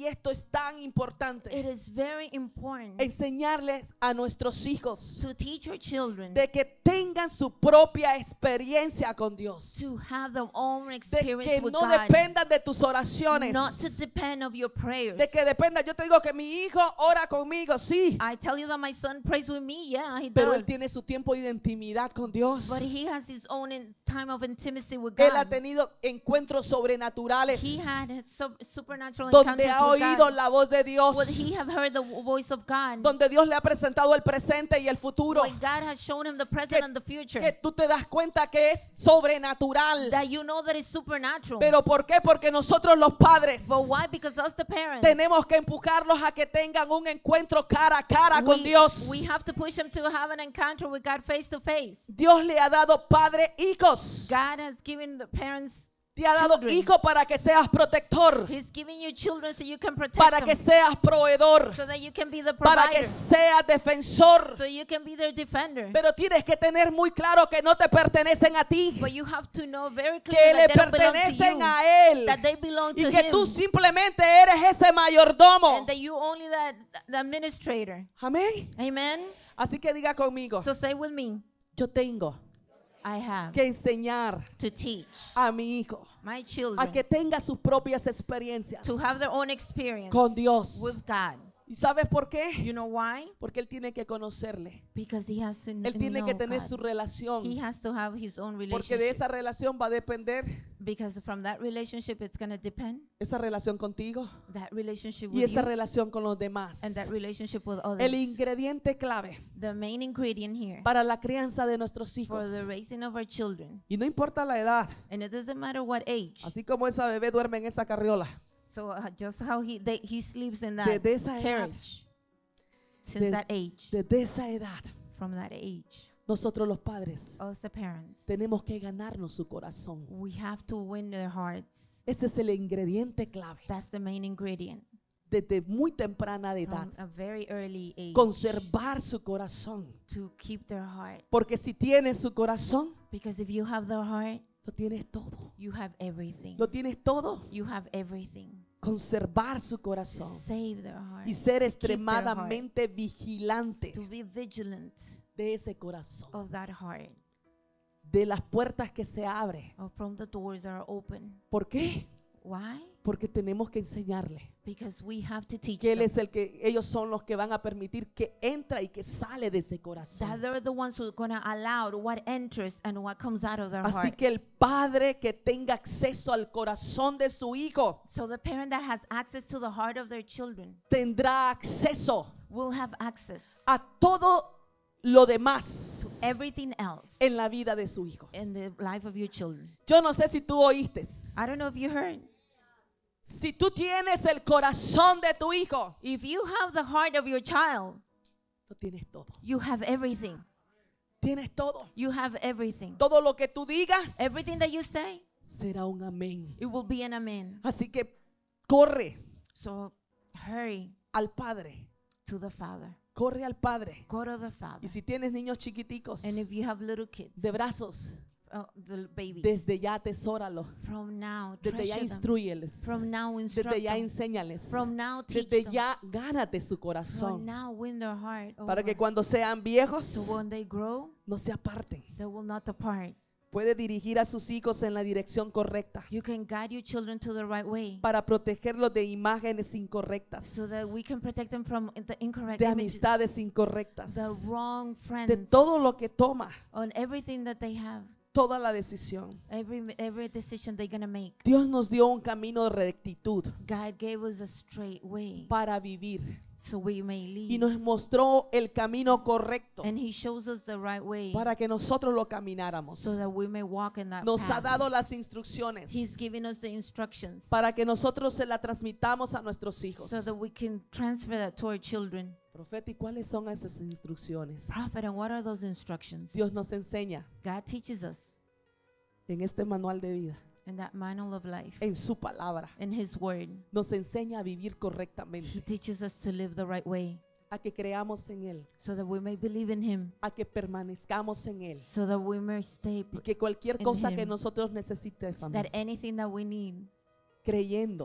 es tan importante It is very important enseñarles a nuestros hijos to teach our children de que tengan su propia experiencia con Dios, to have their own de experience que with no God, dependan de tus oraciones, not to depend of your prayers. de que dependa. Yo te digo que mi hijo ora conmigo, sí, I tell you that my son prays with me, yeah, he pero does. él tiene su tiempo de intimidad con Dios. But he has his own in time of intimacy with Él ha God. tenido encuentros sobrenaturales He had su- supernatural donde encounters ha with oído God. la voz de Dios, Would he have heard the voice of God? donde Dios le ha presentado el presente y el futuro, When God has shown him the present and the future. que tú te das cuenta que es sobrenatural. That you know that it's supernatural. ¿Pero por qué? Porque nosotros los padres But why? Because us the parents. tenemos que empujarlos a que tengan un encuentro cara a cara we, con Dios. we have to push them to have an encounter with God face to face. Dios le ha dado padre hijos. God has given the parents, Te ha dado children. hijo para que seas protector, He's giving you children so you can protect para them. que seas proveedor, So that you can be the para provider. que seas defensor. So you can be their defender. Pero tienes que tener muy claro que no te pertenecen a ti, But you have to know very que clearly le that they don't belong to pertenecen you. a Él, That they belong y to que Him. tú simplemente eres ese mayordomo. And that you only that the administrator. Amén. Amen. Así que diga conmigo, So say with me, yo tengo I have que enseñar to teach a mi hijo my a children que tenga sus propias experiencias to have their own experience con Dios. with God. ¿Y sabes por qué? You know why? Porque él tiene que conocerle. Because he has to kn- Él tiene know que tener God. su relación. He has to have his own Porque de relationship. esa relación va a depender Because from that relationship, it's going to depend esa relación contigo that relationship y with esa you relación con los demás. and that relationship with El others. ingrediente clave The main ingredient here para la crianza de nuestros for hijos. the raising of our children, Y no importa la edad, and it doesn't matter what age. así como esa bebé duerme en esa carriola. So uh, just how he they, he sleeps in that Desde esa edad, carriage, since de- that age, desde esa edad, from that age, nosotros los padres us the parents, tenemos que ganarnos su corazón. we have to win their hearts. Ese es el ingrediente clave. That's the main ingredient Desde muy temprana de edad, from a very early age conservar su corazón. to keep their heart. Porque si tienes su corazón, Because if you have their heart, lo tienes todo. you have everything. Lo tienes todo. You have everything. Conservar su corazón Save their heart. y ser to keep their heart, extremadamente vigilante to be vigilant de ese corazón, of that heart, de las puertas que se abren. or from the doors that are open. ¿Por qué? Why? Porque tenemos que enseñarle Because we have to teach que él them es el que ellos son los que van a permitir que entra y que sale de ese that corazón. they're the ones who are going to allow what enters and what comes out of their Así heart. que el padre que tenga acceso al corazón de su hijo So the parent that has access to the heart of their children tendrá acceso will have access a todo lo to demás everything else en la vida de su hijo. in the life of your children. Yo no sé si tú oíste. I don't know if you heard. Si tú tienes el corazón de tu hijo, If you have the heart of your child, lo tienes todo. you have everything. Tienes todo. You have everything. Todo lo que tú digas Everything that you say, será un amén. it will be an amen. Así que corre So hurry al Padre. to the Father. Corre al Padre. Go to the Father. Y si tienes niños chiquiticos And if you have little kids, de brazos, uh, the babies, desde ya atesóralo. from now, Desde ya treasure them. instrúyeles. From now, instruct Desde ya them. enséñales. From now, teach Desde them. ya gánate su From corazón. now, win their heart Para que over. cuando sean viejos So when they grow, no se aparten. they will not depart. Puede dirigir a sus hijos en la dirección correcta You can guide your children to the right way para protegerlos de imágenes incorrectas, so that we can protect them from the incorrect de images, amistades incorrectas, the wrong de friends, todo lo que toma, on everything that they have, toda la decisión. every every decision they're gonna make. Dios nos dio un camino de rectitud God gave us a straight way para vivir so we may y lead, nos mostró el camino correcto and He shows us the right way para que nosotros lo camináramos. so that we may walk in that Nos ha path. dado las instrucciones He's giving us the instructions para que nosotros se la transmitamos a nuestros hijos. so that we can transfer that to our children. Profeta, ¿y cuáles son esas instrucciones? Prophet, and what are those instructions? Dios nos enseña God teaches us en este manual de vida, in that manual of life, en su palabra. in His Word. Nos enseña a vivir He correctamente, teaches us to live the right way a que creamos en Él, so that we may believe in Him, a que permanezcamos en Él. so that we may stay, Y que cualquier in cosa que Him. nosotros necesitemos, that anything that we need, creyendo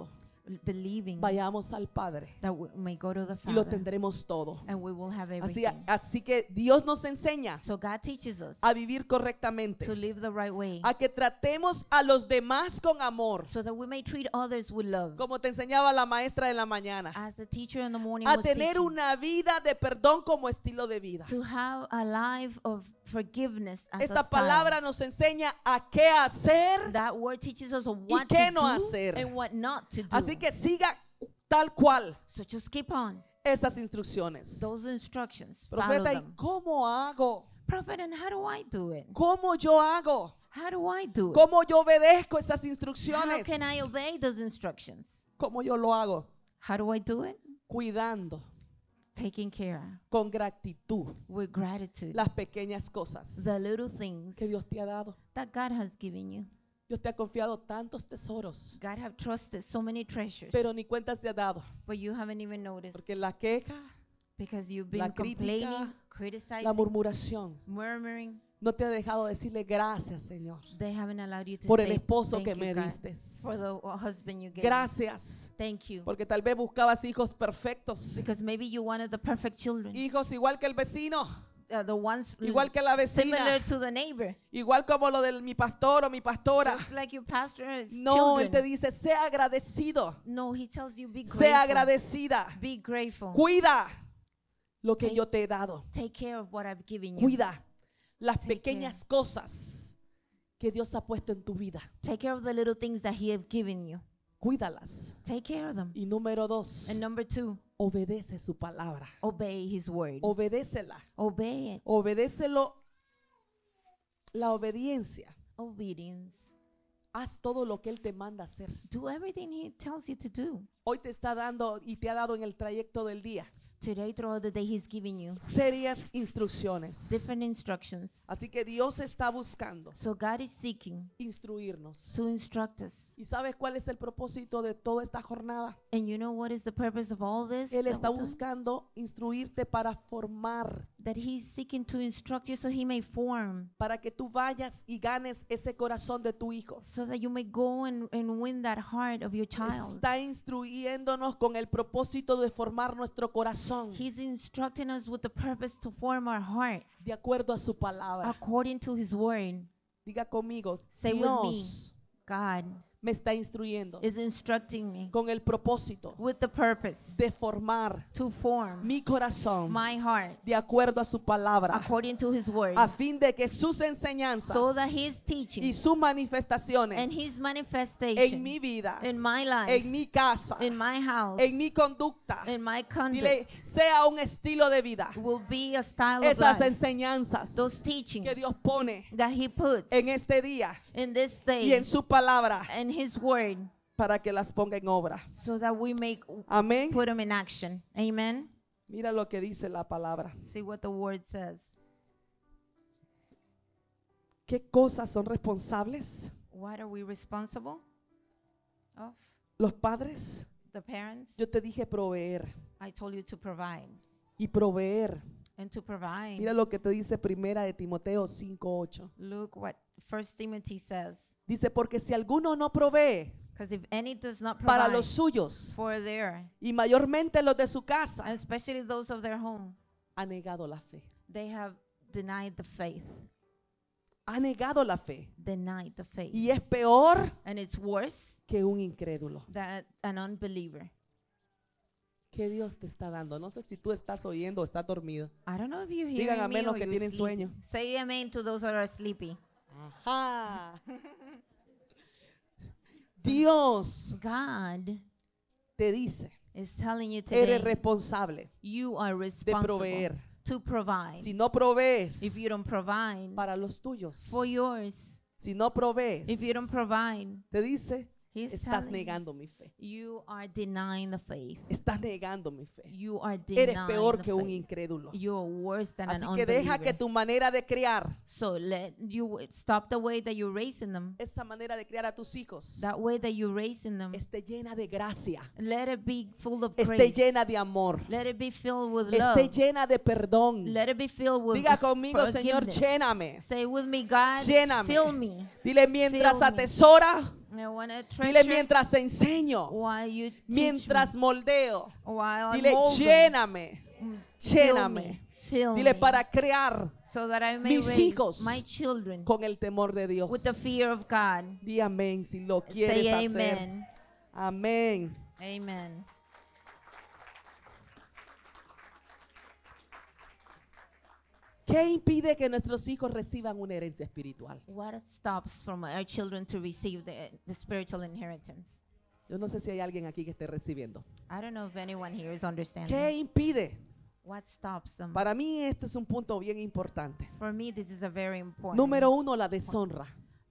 believing vayamos al Padre that we may go to the y lo Father tendremos todo. and we will have Así, everything. así que Dios nos enseña So God teaches us a vivir correctamente, to live the right way a que tratemos a los demás con amor, so that we may treat others with love. como te enseñaba la maestra en la mañana, As the teacher in the morning a was tener teaching, una vida de perdón como estilo de vida. to have a life of forgiveness as a Esta style. palabra nos enseña a qué hacer, That word teaches us of what qué to no do hacer. and what not to do. así que siga tal cual So just keep on esas instrucciones. those instructions. Follow Profeta, ¿y them. cómo hago? Prophet, and how do I do it? ¿Cómo yo hago? How do I do it? ¿Cómo yo obedezco esas How instrucciones? can I obey those instructions? ¿Cómo yo lo hago? How do I do it? Cuidando Taking care con gratitud with gratitude. las pequeñas cosas The little things que Dios te ha dado. that God has given you. Dios te ha confiado tantos tesoros, God have trusted so many treasures, pero ni cuentas te ha dado. but you haven't even noticed Porque la queja, because you've la been complaining, crítica, criticizing, la murmuración, murmuring. no te ha dejado decirle gracias, Señor, They haven't allowed you to por el say esposo thank que you, me God, diste. for the uh, husband you gave me. Gracias, Thank you. porque tal vez buscabas hijos perfectos, Because maybe you wanted the perfect children, hijos igual que el vecino, uh, the ones l- igual que la similar vecina, to the neighbor, igual como lo de mi pastor o mi pastora. just like your pastor's No, él te children. dice, sea agradecido, No, he tells you be sea grateful. agradecida, Be grateful. cuida lo que Take- yo te he dado, Take care of what I've given you. cuida las Take pequeñas cosas que Dios ha puesto en tu vida, Take care of the little things that he have given you. cuídalas. Take care of them. Y número dos, And number two, obedece su palabra, obey his word. obedécela, Obey it. obedécelo. La obediencia, Obedience. haz todo lo que Él te manda hacer. Do everything he tells you to do. Hoy te está dando y te ha dado en el trayecto del día Today, throughout the day, he's giving you serias instrucciones. different instructions. Así que Dios está buscando So God is seeking instruirnos. to instruct us. ¿Y sabes cuál es el propósito de toda esta jornada? And you know what is the purpose of all this? Él that está we're doing? buscando instruirte para formar, That he's seeking to instruct you so he may form, para que tú vayas y ganes ese corazón de tu hijo. so that you may go and, and win that heart of your child. Está instruyéndonos con el propósito de formar nuestro corazón He's instructing us with the purpose to form our heart de acuerdo a su palabra. according to his word. Diga conmigo, Say with me. Dios God me está instruyendo is instructing me con el propósito with the purpose de formar to form mi corazón my heart de acuerdo a su palabra, according to his word, a fin de que sus enseñanzas so that his y teaching sus manifestaciones and his en manifestation mi vida, in my life, en mi casa, in my house, en mi conducta, in my dile, conduct, sea un estilo de vida. will be a style of Esas life. enseñanzas Those teachings que Dios pone that he puts en este día in this y day en su palabra and his word, para que las ponga en obra. so that we make Amén. put them in action. Amen. Mira lo que dice la palabra. See what the word says. ¿Qué cosas son responsables What are we responsible of? los padres? The parents. Yo te dije proveer I told you to provide y proveer. and to provide. Mira lo que te dice Primera de Timoteo cinco ocho. Look what First Timothy says. Dice, porque si alguno no provee Because if any does not para provide los suyos for their, y mayormente los de su casa, and especially those of their home, ha negado la fe. they have denied the faith. Ha negado la fe. Denied the faith. Y es peor And it's worse que un incrédulo. than an unbeliever. ¿Qué Dios te está dando? No sé si tú estás oyendo o estás dormido. I don't know if you're Digan hearing amén me los or que you're tienen sleepy. sueño. Say amen to those that are sleepy. Ajá. Dios God te dice, is telling you eres today, responsable you are de responsible proveer. to provide. Si no provees If you don't provide para los tuyos, for yours, si no provees, if you don't provide, te dice, he's estás telling negando mi fe. you are denying the faith. Estás negando mi fe. You are Eres denying peor the que un faith. incrédulo. You're worse than Así an que deja que unbeliever. tu manera de criar, So let you stop the way that you're raising them. esa manera de criar a tus hijos, That way that you're raising them, esté llena de gracia, let it be full of esté grace. llena de amor, Let it be filled with esté love. llena de perdón. Let it be filled with Diga forgiveness. conmigo, Señor, lléname. Say with me, God, Lléname. fill me. Dile, mientras Fill me. atesora I want to Dile treasure mientras enseño, while you teach mientras me, moldeo. while I Dile mold them. lléname, Mm, fill lléname. me, fill Dile me, para crear so that I may mis raise hijos my children con el temor de Dios. with the fear of God. Di amén si lo quieres Say hacer. amen. Amén. Amen. ¿Qué impide que nuestros hijos reciban una herencia espiritual? What stops from our children to receive the, the spiritual inheritance? Yo no sé si hay alguien aquí que esté recibiendo. I don't know if anyone here is understanding. ¿Qué impide? What stops them? Para mí este es un punto bien importante. For me, this is a very important. Número uno, la deshonra.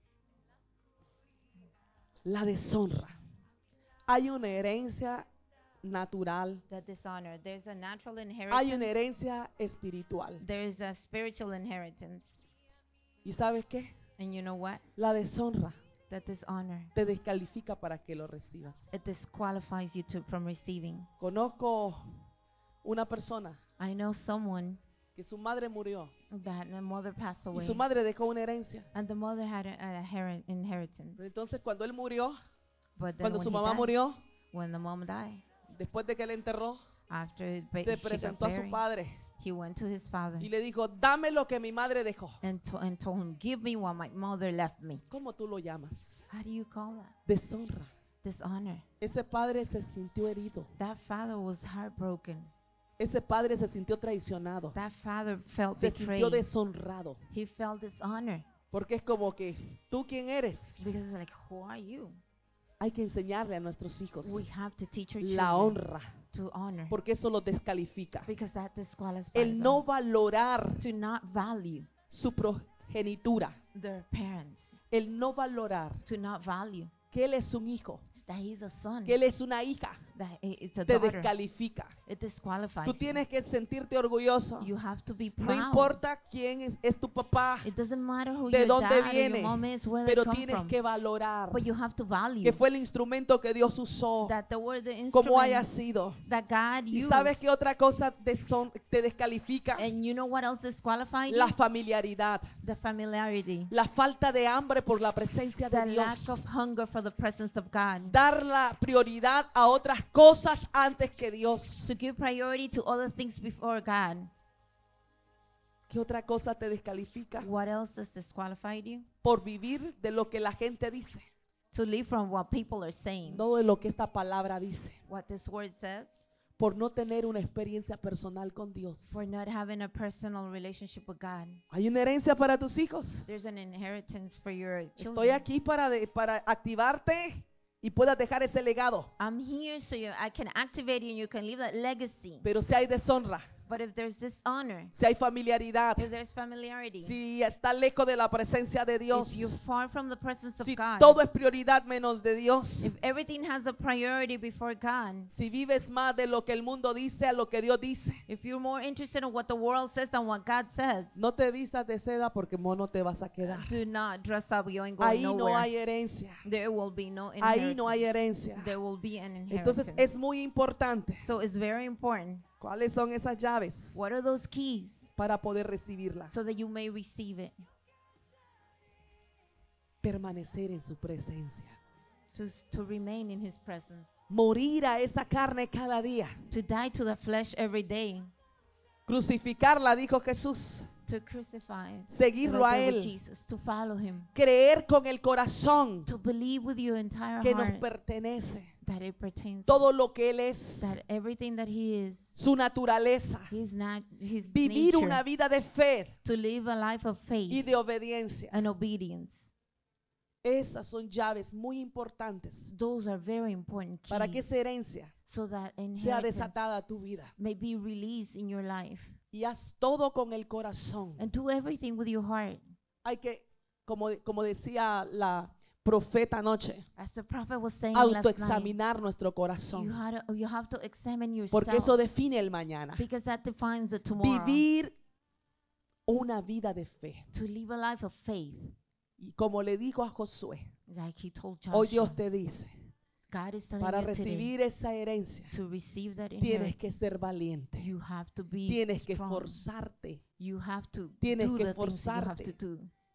La deshonra. Hay una herencia natural. The dishonor. There's a natural Hay una inheritance. herencia espiritual. There is a spiritual inheritance. ¿Y sabes qué? And you know what? La deshonra That dishonor, te descalifica para que lo recibas. it disqualifies you to, from receiving. Conozco una persona I know someone que su madre murió that the mother passed y away, su madre dejó una herencia. and the mother had a, a heri- inheritance. Pero entonces cuando él murió, But then cuando when, su he mamá died, murió, when the mom died, después de que él enterró, after it ba- se she got presentó a su buried, padre he went to his father y le dijo, dame lo que mi madre dejó. and, to, and told him, "Give me what my mother left me." ¿Cómo tú lo llamas? How do you call that? Deshonra. Dishonor. Ese padre se sintió herido. That father was heartbroken. Ese padre se sintió traicionado. That father felt Se sintió betrayed. deshonrado. He felt dishonor Porque es como que, ¿tú quién eres? because it's like, who are you? Hay que enseñarle a nuestros hijos We have to teach our la children honra, to honor porque eso los descalifica. because that disqualifies El them. no valorar To not value su progenitura, their parents, el no valorar to not value que él es un hijo, that he's a son, que él es una hija, that i- it's a te daughter. descalifica. It disqualifies Tú you. tienes que sentirte orgulloso. You have to be No proud. importa quién es, es tu papá, It doesn't matter who de your dónde dad or viene, your mom is, where pero they come tienes from. que valorar But you have to value que fue el instrumento que Dios usó, that the word, the como haya instrument sido. that God Y used. sabes que otra cosa deshon- te descalifica, And you know what else disqualifies la you? familiaridad, The familiarity. la falta de hambre por la presencia de The lack Dios, of hunger for the presence of God. dar la prioridad a otras cosas antes que Dios. To give priority to other things before God. ¿Qué otra cosa te descalifica? What else has disqualified you? Por vivir de lo que la gente dice, To live from what people are saying. no de lo que esta palabra dice. What this word says. Por no tener una experiencia personal con Dios. For not having a personal relationship with God. ¿Hay una herencia para tus hijos? There's an inheritance for your Estoy children. aquí para, de- para activarte y puedas dejar ese legado. I'm here so you, I can activate you and you can leave that legacy. Pero si hay deshonra, But if there's dishonor, si hay familiaridad, if there's familiarity, si está lejos de la presencia de if you're Dios, far from the presence of si God, todo es prioridad menos de Dios, if everything has a priority before God, si vives más de lo que el mundo dice a lo que Dios dice, if you're more interested in what the world says than what God says, no te vistas de seda porque mono te vas a quedar. do not dress up. You ain't going Ahí no nowhere. hay herencia. There will be no Ahí no hay inheritance. herencia. There will be an inheritance. Entonces es muy importante. So it's very important. ¿Cuáles son esas llaves What are those keys para poder recibirla? so that you may receive it? Permanecer en su presencia. To, to remain in His presence. Morir a esa carne cada día. To die to the flesh every day. Crucificarla, dijo Jesús. To crucify. Seguirlo right a there with Él. Jesus, to follow Him. Creer con el corazón To believe with your entire que nos heart pertenece. that it pertains. Todo lo que Él es. That everything that He is, Su naturaleza. His, nat- his Vivir nature. una vida de fe To live a life of faith y de obediencia. and obedience. Esas son llaves muy importantes Those are very important keys. para que esa herencia so that sea inheritance desatada a tu vida. may be released in your life. Y haz todo con el corazón. And do everything with your heart. Hay que, como, como decía la profeta anoche, As the prophet was saying last night, autoexaminar nuestro you, corazón. had to, you have to examine yourself. Porque eso define el mañana. because that defines the tomorrow. Vivir una vida de fe. To live a life of faith. Y como le dijo a Josué, Like he told Joshua. hoy Dios te dice, God is telling para you today, recibir esa herencia, to receive that tienes inheritance, que ser valiente. you have to be Tienes que strong. esforzarte. You have to Tienes do que the things that you have esforzarte. to do.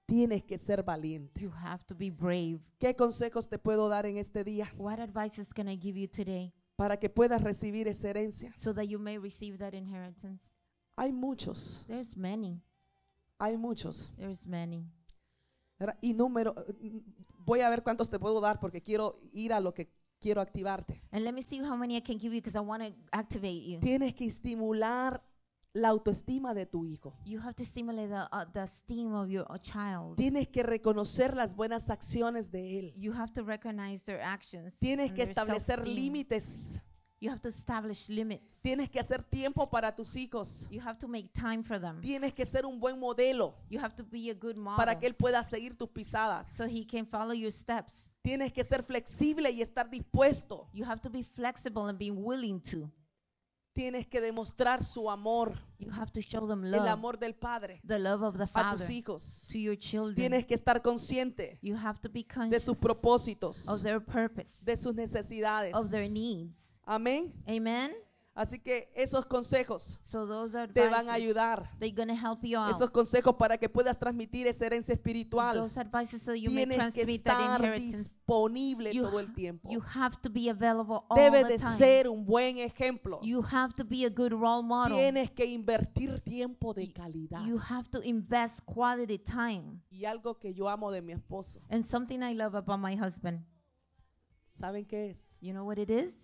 Tienes que ser valiente. You have to be brave. ¿Qué consejos te puedo dar en este día What advices can I give you today para que puedas recibir esa herencia? so that you may receive that inheritance? Hay muchos, There's many. hay muchos. There's many. ¿Verdad? Y número, voy a ver cuántos te puedo dar porque quiero ir a lo que quiero activarte. And let me see how many I can give you because I want to activate you. Tienes que estimular la autoestima de tu hijo. You have to stimulate the, uh, the esteem of your uh, child. Tienes que reconocer las buenas acciones de él. You have to recognize their actions. Tienes and que their establecer self-esteem. límites. You have to establish limits. Tienes que hacer tiempo para tus hijos. You have to make time for them. Tienes que ser un buen modelo You have to be a good model para que él pueda seguir tus pisadas. so he can follow your steps. Tienes que ser flexible y estar dispuesto. You have to be flexible and be willing to. Tienes que demostrar su amor, You have to show them el love, amor del Padre the love of the a Father tus hijos. to your children. Tienes que estar consciente You have to be de conscious sus propósitos, of their purpose, de sus necesidades. of their needs. Amén. Amen. Así que esos consejos So those are te van a advices. ayudar. They're going to help you out. Esos consejos para que puedas transmitir esa herencia espiritual. Those advices so you may Tienes que transmit that estar inheritance. disponible You, todo el tiempo. you have to be available all Debe the de time. ser un buen ejemplo. You have to be a good role model. Tienes que invertir tiempo de calidad. You have to invest quality time. Y algo que yo amo de mi esposo, And something I love about my husband, ¿saben qué es? you know what it is?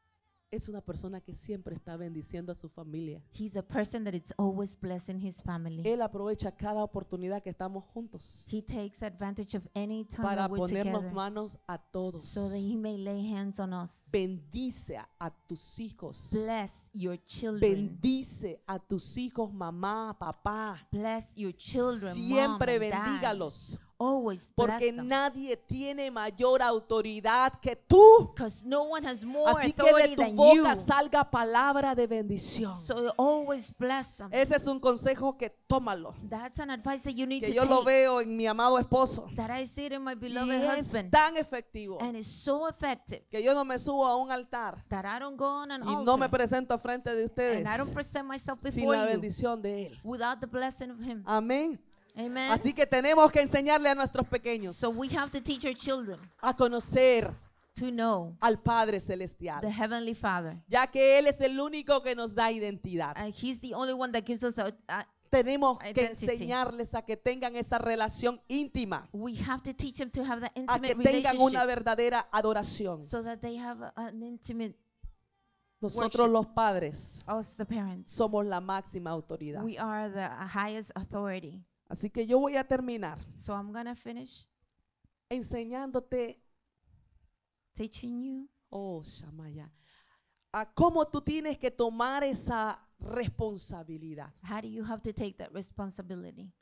Es una persona que siempre está bendiciendo a su familia. He's a person that is always blessing his family. Él aprovecha cada oportunidad que estamos juntos He takes advantage of any time para that we're ponernos together manos a todos. so that he may lay hands on us. Bendice a, a tus hijos. Bless your children. Bendice a tus hijos, mamá, papá. Bless your children, Siempre mom and dad. bendígalos. Always Porque bless them. nadie tiene mayor autoridad que tú. Because no one has more Así que de authority tu than boca you. salga palabra de bendición. So always bless them. Ese es un consejo que tómalo. That's an advice that you need Que to yo lo take. veo en mi amado esposo. That I see it in my Y beloved es husband. tan efectivo And it's so effective que yo no me subo a un altar that I don't go on an y no me altar presento frente de ustedes and I don't present myself sin before la you bendición de Él. without the blessing of him. Amén. Amen. Así que tenemos que enseñarle a nuestros pequeños So we have to teach our children a conocer to know al Padre the Celestial, Heavenly Father. ya que Él es el único que nos da identidad. And He's the only one that gives us a, a Tenemos que Identity. enseñarles a que tengan esa relación íntima, we have to teach them to have that a intimate que tengan una relationship verdadera adoración. so that they have a- an intimate, Nosotros worship. los padres us the parents. somos la máxima autoridad. We are the highest authority. Así que yo voy a terminar So I'm going to finish enseñándote, teaching you oh Shamaya, a cómo tú tienes que tomar esa responsabilidad. how do you have to take that responsibility.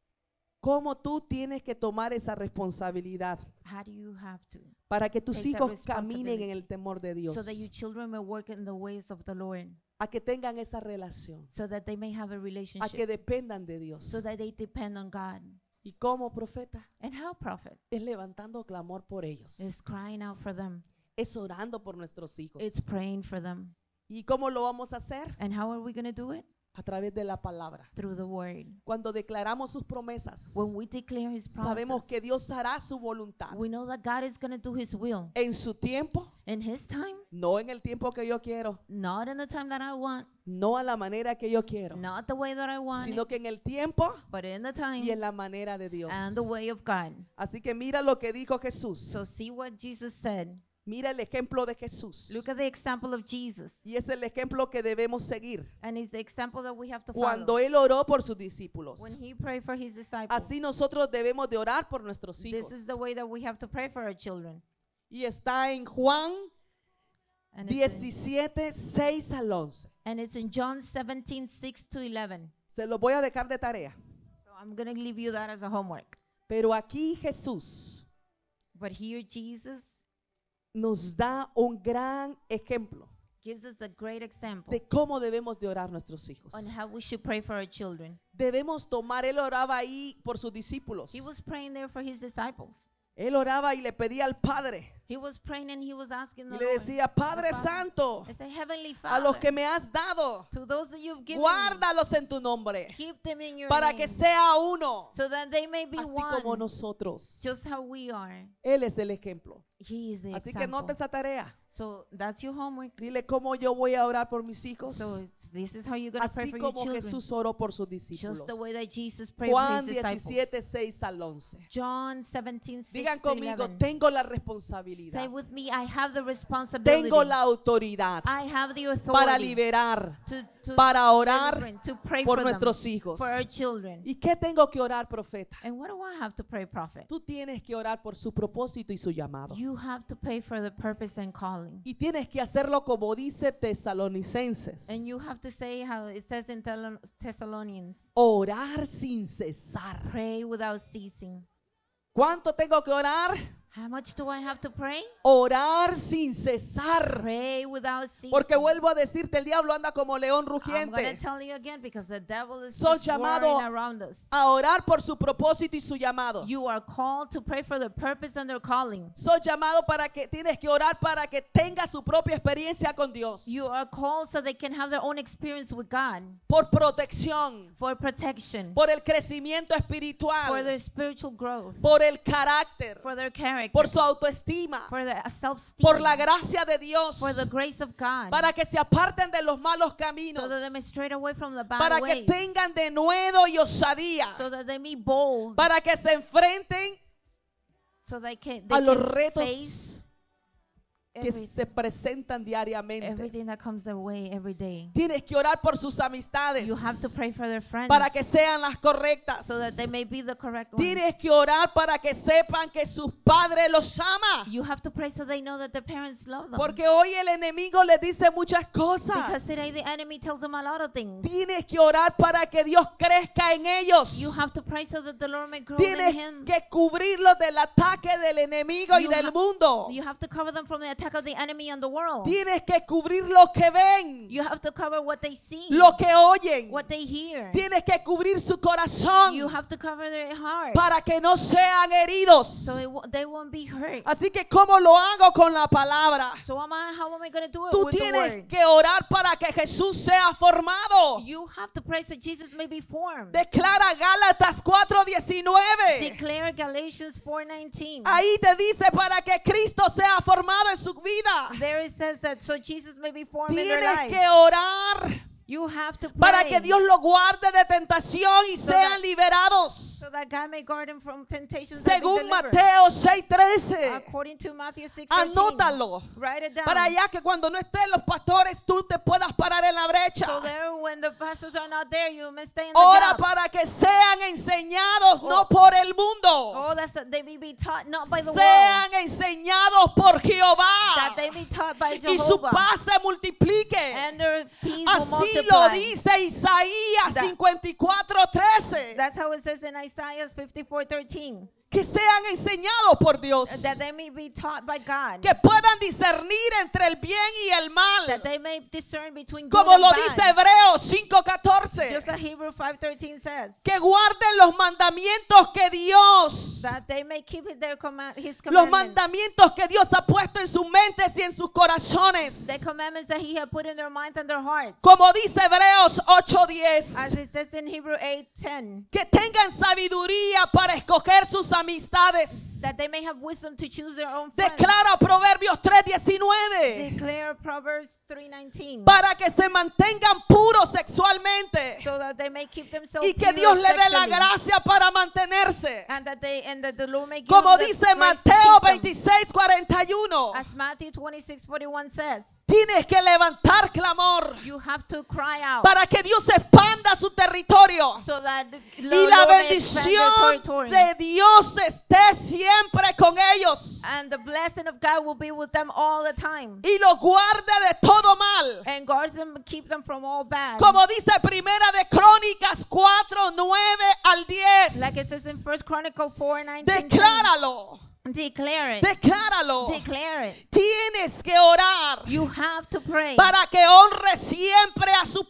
Cómo tú tienes que tomar esa responsabilidad How do you have to para que tus Take that hijos caminen responsibility. en el temor de Dios, so that your children may work in the ways of the Lord, a que tengan esa relación, so that they may have a a que relationship, dependan de Dios. so that they depend on God. Y como profeta And how prophet es levantando clamor por ellos, is crying out for them. es orando por nuestros hijos. It's praying for them. ¿Y cómo lo vamos a hacer? And how are we going to do it? A través de la palabra. Through the word. Cuando declaramos sus promesas, When we declare his sabemos promises, que Dios hará su voluntad we know that God is going to do his will en su tiempo, in his time, no en el tiempo que yo quiero, not in the time that I want, no a la manera que yo quiero, not the way that I want, sino it, que en el tiempo but in the y time en la manera de Dios. and the way of God. Así que mira lo que dijo Jesús. So see what Jesus said. Mira el ejemplo de Jesús. Look at the example of Jesus. Y es el ejemplo que debemos seguir. And it's the example that we have to follow. Cuando Él oró por sus discípulos, When he prayed for his disciples, así nosotros debemos de orar por nuestros this hijos. is the way that we have to pray for our children. Y está en Juan And it's, in, diecisiete, seis al once. and it's in John seventeen, six to eleven. Se lo voy a dejar de tarea. So I'm going to leave you that as a homework. Pero aquí Jesús But here Jesus nos da un gran ejemplo gives us a great example de cómo debemos de orar nuestros hijos. on how we should pray for our children. Debemos tomar, Él oraba ahí por sus discípulos. He was praying there for his disciples. Él oraba y le pedía al Padre. He was praying and he was asking the Y le Lord, decía, Padre the Father, Santo, I say, Heavenly a los Father, que me has dado, to those that you've given me, guárdalos en tu nombre, keep them in your para name, que sea uno, so that they may be así one, como nosotros. just how we are. Él es el ejemplo. He is the Así que example. nota esa tarea. So that's your homework. Dile cómo yo voy a orar por mis hijos, So it's- this is how you're going to pray así for your como children. Jesús oró por sus discípulos. Just the way that Jesus prayed Juan for his disciples. diecisiete, seis al once. John seventeen, six Digan to conmigo, eleven. tengo la Say responsabilidad, with me, I have the responsibility. tengo la autoridad I have the authority para liberar, to, to para orar deliver, to pray por for nuestros them, hijos. for our children. ¿Y qué tengo que orar, profeta? And what do I have to pray, prophet? Tú tienes que orar por su propósito y su llamado. You have to pray for the purpose and calling. Y tienes que hacerlo como dice Tesalonicenses. And you have to say how it says in Thel- Thessalonians, Orar sin cesar. pray without ceasing. ¿Cuánto tengo que orar? How much do I have to pray? Orar sin cesar. Pray without ceasing. Porque vuelvo a decirte, el diablo anda como león I'm going to rugiente. tell you again because the devil is Soy just llamado roaring around us. A orar por su propósito y su llamado. You are called to pray for the purpose and their calling. Soy llamado para que tienes que orar para que tenga su propia experiencia con Dios. You are called so they can have their own experience with God, Por protección, for protection, por el crecimiento for espiritual, their spiritual growth, por el carácter, for their character, por su autoestima, for their self-esteem, por la gracia de Dios, for the grace of God, para que se aparten de los malos so caminos, that they may straight away from the bad para que ways, tengan denuedo y osadía, so that they be bold, para que se enfrenten so they can, they a los can retos face que every- se presentan diariamente. everything that comes their way every day. Tienes que orar por sus amistades You have to pray for their friends, para que sean las correctas. so that they may be the correct ones. Tienes que orar para que sepan que sus padres los ama. You have to pray so they know that their parents love them. Porque hoy el enemigo les dice muchas Because cosas. today the enemy tells them a lot of things. Tienes que orar para que Dios crezca en ellos. You have to pray so that the Lord may grow in Tienes him. que cubrirlos del ataque del enemigo y You del ha- mundo. You have to cover them from the attack of the enemy and the world. Tienes que cubrir lo que ven, You have to cover what they see, lo que oyen. what they hear. Tienes que cubrir su corazón You have to cover their heart, para que no sean heridos. so it, wo- they won't be hurt. Así que ¿cómo lo hago con la palabra? So am I, how am I going to do it Tú with the tienes word? que orar para que Jesús sea formado. You have to pray so Jesus may be formed. Declara Gálatas cuatro diecinueve. Declare Galatians four nineteen. Ahí te dice para que Cristo sea formado en su vida. There it says that so Jesus may be formed in their Tienes life. que orar You have to pray para que Dios lo guarde de tentación y So sean that- liberados. so that God may guard him from temptations and be Según delivered. Mateo seis trece. According to Matthew six thirteen. Anótalo. Write it down. Para allá que cuando no estén los pastores tú te puedas parar en la brecha. So there, when the pastors are not there, you may stay in the Ora gap. para que sean enseñados Oh. no por el mundo. Oh, that's they may be taught not by the world, Sean enseñados por Jehová. that they be taught by Y su Jehovah, paz se multiplique. and their peace will Así lo multiply. dice Isaías That- cincuenta y cuatro trece. That's how it says in Isaiah fifty-four thirteen, Que sean enseñados por Dios. that they may be taught by God, Que puedan discernir entre el bien y el mal. that they may discern between good Como and lo bad, dice Hebreos cinco catorce. just as Hebrew five thirteen says, Que guarden los mandamientos que Dios, that they may keep their command, His los commandments, mandamientos que Dios ha puesto en sus mentes y en sus corazones. the commandments that He had put in their minds and their hearts, Como dice Hebreos ocho as diez. it says in Hebrew eight ten, Que tengan sabiduría para escoger sus amistades. that they may have wisdom to choose their own friends. Declara Proverbios tres diecinueve. Declare Proverbs three nineteen, Para que se mantengan puros sexualmente. so that they may keep themselves Y que pure Dios le dé la sexually, gracia para mantenerse. and that they and that the Lord may give Como them the dice grace to Mateo keep them. veintiséis cuarenta y uno. As Matthew twenty-six forty-one says, Tienes que levantar clamor you have to cry out para que Dios expanda su territorio. so that the Y Lord la may expand their bendición territory, de Dios esté siempre con ellos. and the blessing of God will be with them all the time, Y los guarde de todo mal. and guards them and keep them from all bad. Como dice Primera de Crónicas cuatro nueve al diez. Like it says in First Chronicle four nineteen. Decláralo. Declare it. Decláralo. Declare it. Tienes que orar You have to pray para que honre siempre a sus padres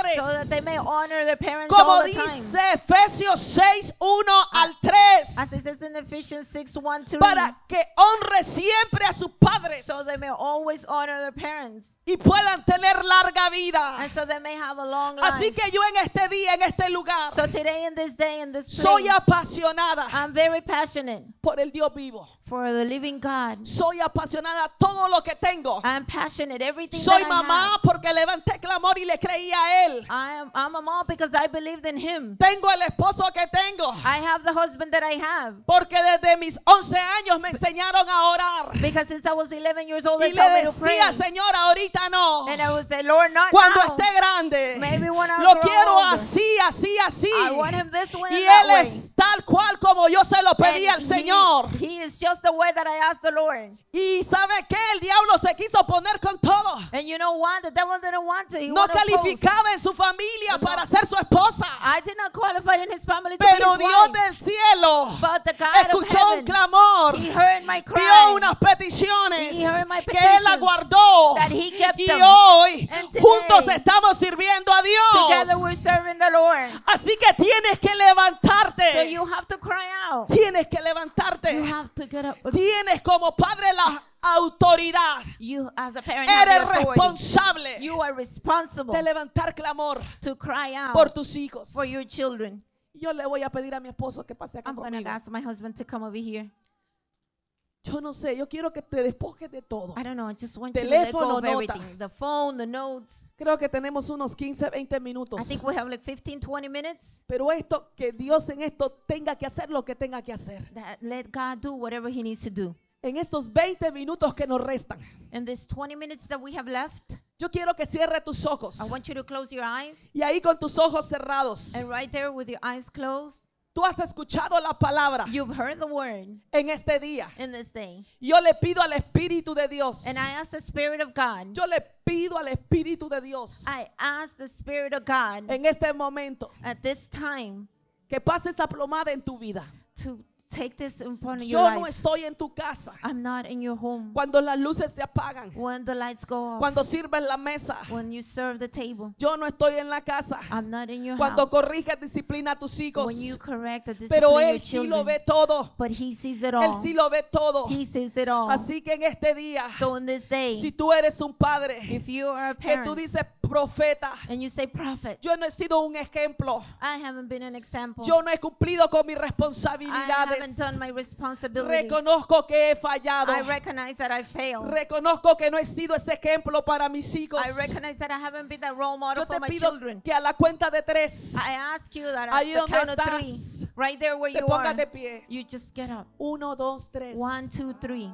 padres. so that they may honor their parents Como all the dice time. Efesios seis, uno al tres. As it says in Ephesians six, one, three. Para que honre siempre a sus padres. So they may always honor their parents. Y puedan tener larga vida. And so they may have a long life. Así que yo en este día, en este lugar, So today, in this day, in this soy place, apasionada I'm very passionate por el Dios vivo. for the living God. Soy apasionada todo lo que tengo. I'm passionate everything Soy that I mamá have. porque levanté clamor y le creí a él. I am, I'm a mom because I believed in Him. Tengo el esposo que tengo I have the husband that I have. porque desde mis once años me enseñaron a orar. Because since I was eleven years old, Y they le taught me to pray. decía, Señora, ahorita no. And I would say, Lord, not Cuando now. esté grande, Maybe when I lo grow quiero older. así, así, así. I want Him this way Y and that él way. es tal cual como yo se lo pedí al And Señor. he, he is just the way that I asked the Lord. Y ¿sabe qué? El diablo se quiso poner con todo. And you know what? The devil didn't want to. He No wanted to oppose. calificaba en su familia para ser su esposa. I did not qualify in his family to Pero be his Dios wife. del cielo But the God of escuchó un heaven, clamor. He heard my Vio cry. unas peticiones He heard my que él la petitions guardó. that he kept Y them. hoy And today, juntos estamos sirviendo a Together we're Dios. serving the Lord. Así que tienes que levantarte. So you have to cry out. Tienes que You levantarte. have to get up. Tienes como padre la autoridad. You as a parent have Eres the authority. responsable You are responsible de levantar clamor to cry out por tus hijos. for your children. Yo le voy a pedir a mi esposo que pase acá I'm going to conmigo. ask my husband to come over here. Yo no sé, yo quiero que te despojes de todo. I don't know. I just want you to let go Teléfono, of everything. notas. The phone, the notes. Creo que tenemos unos quince, veinte I minutos. think we have like fifteen, twenty minutes. Pero esto, que Dios en esto tenga que hacer lo que tenga que hacer. That let God do whatever He needs to do. En estos veinte minutos que nos restan, In this twenty minutes that we have left, yo quiero que cierre tus ojos. I want you to close your eyes. Y ahí con tus ojos cerrados, And right there with your eyes closed, tú has escuchado la palabra you've heard the word en este día. in this day. Yo le pido al Espíritu de Dios. And I ask the Spirit of God, Yo le pido al Espíritu de Dios I ask the Spirit of God en este momento at this time que pase esa plomada en tu vida. to take this in front of your Yo no life. estoy en tu casa I'm not in your home. cuando las luces se apagan, When the lights go off, cuando sirves la mesa. when you serve the table, Yo no estoy en la casa I'm not in your cuando house. corriges disciplina a tus hijos. When you correct or Pero discipline your Él sí lo children, ve todo. but He sees it Él all. sí lo ve todo. He sees it all. Así que en este día, So in this day, si tú eres un padre if you are a que tú parent dices profeta, and you say, prophet, yo no he sido un ejemplo. I haven't been an example. Yo no he cumplido con mis I haven't responsabilidades. done my responsibilities. Reconozco que he fallado. I recognize that I failed. Reconozco que no he sido ese ejemplo para mis hijos. I recognize that I haven't been that role model Yo for te my pido children. que a la cuenta de tres I ask you that at Ahí the donde count of estás, three, right there where te you pongas are, de pie. you just get up. Uno, dos, tres. One, two, three.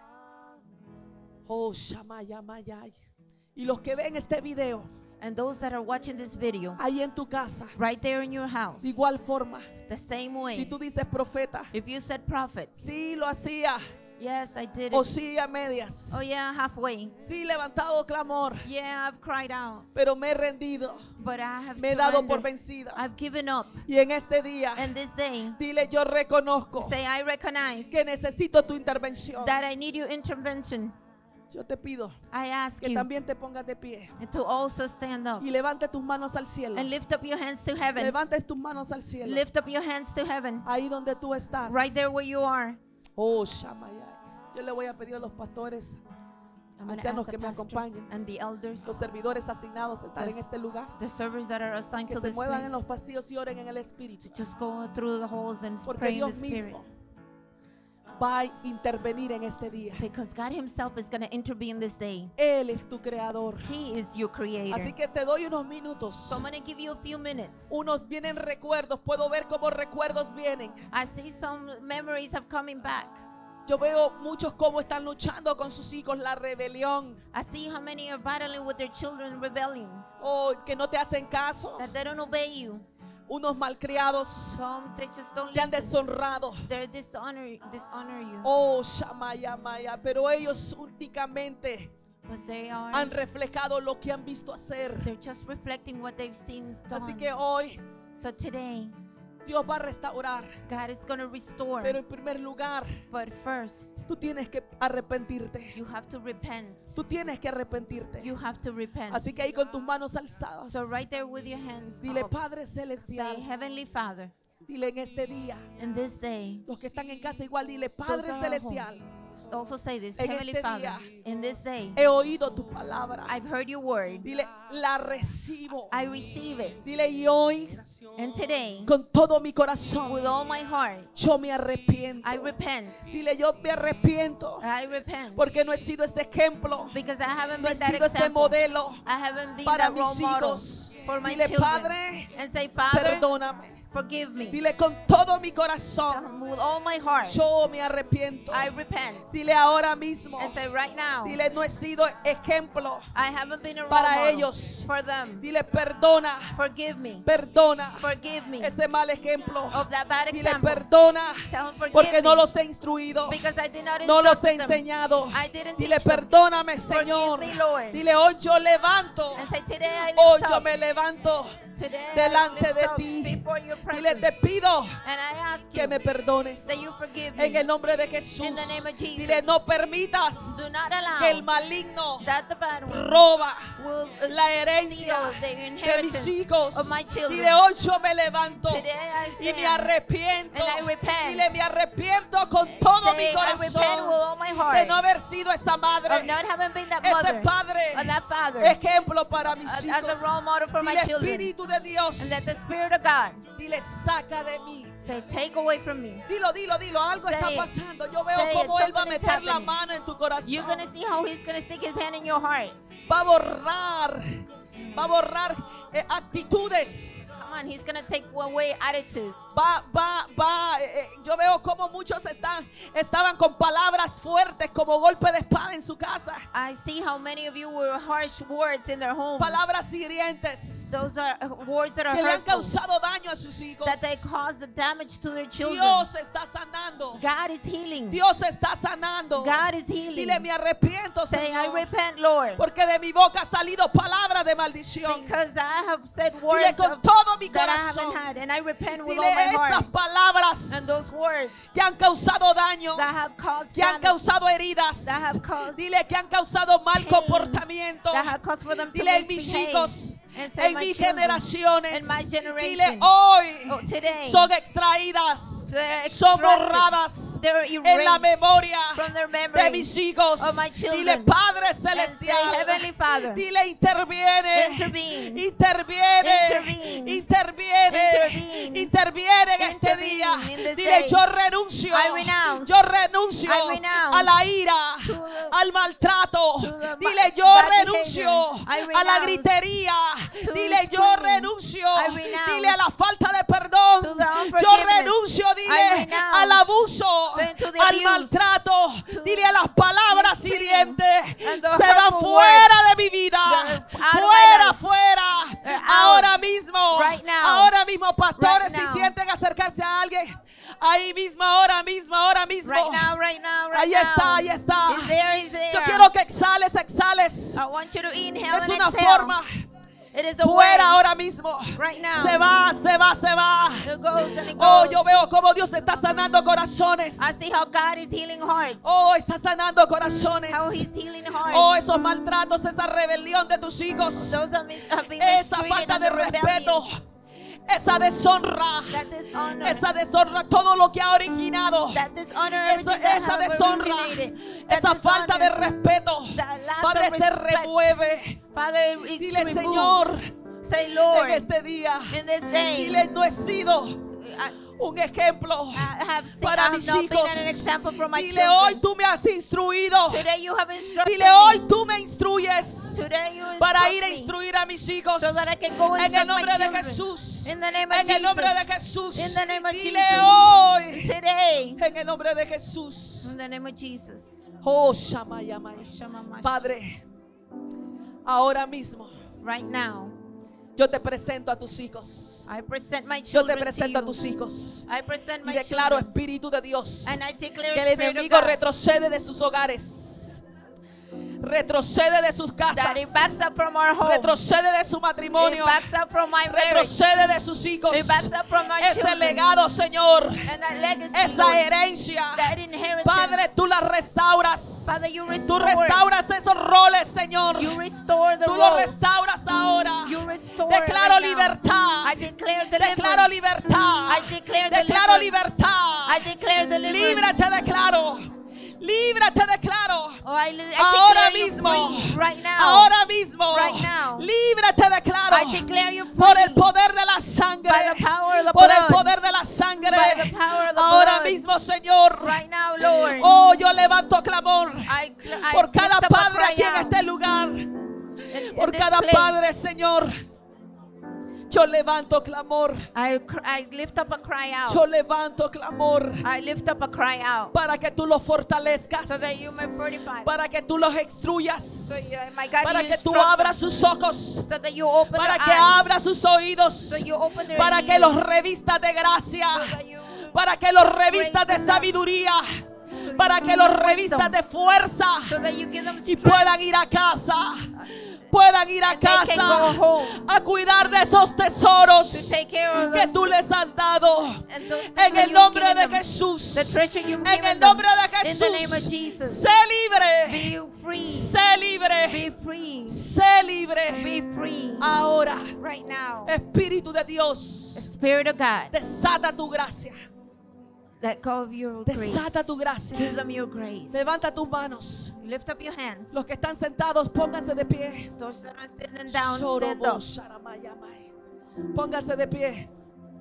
Oh, Shamaya Mayay. Y los que ven este video And those that are watching this video, ahí en tu casa, right there in your house, de igual forma, the same way. si tú dices profeta, If you said prophet, sí lo hacía, yes, I did o it. sí a medias, Oh yeah, halfway. sí levantado clamor, Yeah, I've cried out, pero me he rendido, but I have me he dado por surrendered. vencida. I've given up. Y en este día, And this day, dile, yo reconozco say I recognize que necesito tu intervención. that I need your intervention. Yo te pido I ask que you también te pongas de pie to also stand up y levante tus manos al cielo. and lift up your hands to heaven. Levantes tus manos al cielo. Lift up your hands to heaven, Ahí donde tú estás. right there where you are. Oh, Shamayai. Yo le voy a pedir a los pastores, I'm going to ancianos ask the que me pastor acompañen, and the elders, los servidores asignados a estar en Los- este lugar, the servers that are assigned que to se this muevan en place, los pasillos y oren en el Espíritu. just go through the halls and Porque pray in the Dios Spirit. mismo va a intervenir en este día. Because God Himself is going to intervene this day. Él es tu creador. He is your creator. Así que te doy unos minutos. So I'm going to give you a few minutes. Unos vienen recuerdos. Puedo ver cómo recuerdos vienen. I see some memories of coming back. Yo veo muchos cómo están luchando con sus hijos, la rebelión. I see how many are battling with their children rebellion, O que no te hacen caso. that they don't obey you. Unos malcriados Some they just don't te han listen. deshonrado. They dishonor, dishonor you. Oh, Shamaya Maya. Pero ellos únicamente But they are, han reflejado lo que han visto hacer. they're just reflecting what they've seen Así done. que hoy So today, Dios va a restaurar. God is going to restore. Pero en primer lugar, But first, tú tienes que arrepentirte. you have to repent. Tú tienes que arrepentirte. You have to repent. Así que ahí con tus manos alzadas, So right there with your hands dile, up, Padre say, Celestial, Heavenly Father, dile en este día, in this day, los que están en casa igual, dile, Padre Those are Celestial, also say this, En Heavenly este Father, día, in this day, he oído tu palabra. I've heard your word. Dile, la recibo. I receive it. Dile, y hoy, And today, con todo mi corazón, with all my heart, yo me arrepiento. I repent. Dile, yo me arrepiento I repent. porque no he sido ese ejemplo, Because I haven't no he been that sido ese example. modelo I haven't been para that role mis model hijos. for my Dile, children. Padre, And say, Father, perdóname. forgive me. Dile, con todo mi corazón, With all my heart, yo me arrepiento. I repent. Dile ahora mismo, And say, right now, dile, no he sido ejemplo I haven't been a role para model ellos. for them. Dile, perdona, Forgive me. perdona Forgive me ese mal ejemplo. of that bad Dile, example. perdona, Tell him forgive porque no me los he instruido, because I did not no los he instruct them. enseñado. I didn't Dile, teach them. perdóname, Señor. me, Lord. Dile, hoy yo levanto, And say, today I lift hoy yo up. me levanto Today delante I lift de up ti. before your Dile, presence. te pido And I ask you que me perdones that you forgive me. en el nombre de Jesús. In the name of Jesus. Dile, no permitas Do not allow que el maligno that the bad one roba will uh, la herencia steal the de inheritance mis hijos. of my children. Dile, hoy yo me levanto Today I y me stand arrepiento. and I repent. Dile, me arrepiento con todo Say, mi I repent with corazón all my heart de no haber sido esa of madre, not having been that ese mother padre, or that father, ejemplo para mis as- hijos. as a role model for my Dile, children. Espíritu de Dios, and that the Spirit of God dile, saca de mí. say, take away from me. Dilo, dilo, dilo, algo Say está it. pasando. Yo veo Say it. cómo Él va a Something is meter la happening. mano en tu corazón. You're going to see how He's going to stick His hand in your heart. Va a borrar, va a borrar eh, actitudes. Come on, He's going to take away attitudes. Va, va, va. eh, eh, yo veo cómo muchos están, estaban con palabras fuertes como golpe de espada en su casa. I see how many of you were harsh words in their home. Palabras hirientes Those are uh, words that are que le han hurtful, causado daño a sus hijos. that they cause the damage to their children. Dios está sanando. God is healing. Dios está sanando. God is healing. Dile, me arrepiento, Say, I Señor, repent, Lord, porque de mi boca ha salido palabra de maldición. because I have said Dile words con of, todo mi that I corazón. haven't had, and I repent with Dile all my esas heart. palabras And those words que han causado daño, that have caused que han damage, causado heridas. that have caused Dile que han causado mal pain, comportamiento. that have caused for them to Dile en mis misbehave. hijos, And say, en my mis children, generaciones. in my generation. Dile hoy Oh, today, son extraídas, they're son extracted. borradas They're en la erased memoria from their de memory mis hijos. of my children. Dile, Padre And say, Celestial. Heavenly Father, Dile, interviene. intervene. Interviene. Intervene. Interviene. Intervene. Interviene en este Intervene día. in this Dile, day. yo renuncio. I renounce. Yo renuncio I renounce a la ira, to the- al maltrato. to the Dile, ba- yo bad renuncio behavior. I a la renounce gritería. to Dile, yo screaming. renuncio. I renounce Dile a la falta de perdón. to the Yo unforgiveness. renuncio, I dile, renounce al abuso, to the al abuse, maltrato. to Dile a las palabras the screaming hirientes. and the Se van hurtful fuera de mi vida. They're out of my Fuera, life. fuera. They're out. Ahora mismo. Right now. Ahora mismo, pastores, Right si now. sienten acercarse a alguien. Ahí mismo, ahora mismo, ahora mismo. Right now, right now, right Ahí now. está, ahí está. Is there, is there. Yo quiero que exhales, exhales. I want you to inhale Es and una exhale. forma. It is a way. Fuera ahora mismo. Right now. Se va, se va, se va. It goes and it Oh, goes. yo veo cómo Dios está sanando corazones. I see how God is healing hearts. Oh, está sanando corazones. How He's healing hearts. Oh, esos maltratos, esa rebelión de tus hijos. Those are mis- have been Esa mistreated falta and de the respeto. rebellion. Esa deshonra. That dishonor. Esa deshonra, todo lo que ha originado. That dishonor. Eso- everything that esa have deshonra, originated. That esa falta de dishonor, respeto, that lack Padre, of se respect. remueve. Father, it's Dile, removed. Señor, Say, Lord, en este día, in this day, dile, no he sido I, un ejemplo I have seen, para I have mis not hijos. been an example for my Dile, children. hoy tú me has instruido. Today you have instructed Dile, hoy me. tú me instruyes Today you para instruct ir a me instruir a mis hijos. so that I can go En instruct el nombre my de children. Jesús. In the name of En el nombre Jesus. de Jesús. In the name of Dile Jesus. hoy. Today. En el nombre de Jesús. In the name of Jesus. Oh, Shamayamay. Shamamash. Padre, ahora mismo Right now, yo te presento a tus hijos. I present my Yo te children to presento a you. tus hijos. I present Y my declaro, children. Espíritu de Dios, And I declare que el Spirit of enemigo God, retrocede de sus hogares. retrocede de sus that casas, it backs up from our home, retrocede de su it matrimonio, backs up from my marriage, retrocede de sus hijos, it backs up from my ese children, legado, Señor, and that legacy, esa Lord, herencia, that inheritance. Padre, tú la restauras, Father, you tú restore, restauras esos roles, Señor, you restore the tú los roles, restauras ahora. you restore it Declaro right now. libertad, I declare declaro deliverance, libertad, I declare declaro deliverance. libertad, I declare deliverance. líbrate, declaro, líbrate, declaro. Oh, I, I Ahora declare you mismo, free right now. ahora mismo, Right now. líbrate, declaro, I declare you free por el poder de la sangre, by the power of the por blood. el poder de la sangre, By the power of the ahora blood. mismo, Señor. Right now, Lord. Oh, yo levanto clamor I, cl- I por cada lift up a padre cry aquí en out este lugar, in- in por this cada place. padre, Señor. Yo levanto clamor, I, cr- I lift up a cry out. yo levanto clamor I lift up a cry out para que tú los fortalezcas, so that you may fortify, para que tú los so instruyas, you, my God, para you que tú instruct abras them, sus ojos, so that you open para their que eyes, abras sus oídos, so you open their para que ears, los revistas de gracia, so that you para que los revistas de sabiduría, para que los revistas de fuerza so that you give them y strength, puedan ir a casa, puedan ir a And they can casa go home a cuidar de esos to tesoros take care of que them, tú les has dado and those things en that el you've nombre given de them, the Jesús. treasure you've En given el nombre de them, in the name of Jesús, Jesus. sé libre, Be free, sé libre, be free, sé libre. be free Ahora, right now. Espíritu de Dios, Spirit of God, desata tu gracia, let go of your grace. desata tu gracia. Give them your grace. Levanta tus manos. Lift up your hands. Los que están sentados, pónganse de pie. Those that are sitting down, stand Shorobo up. sharamayamai. Póngase de pie.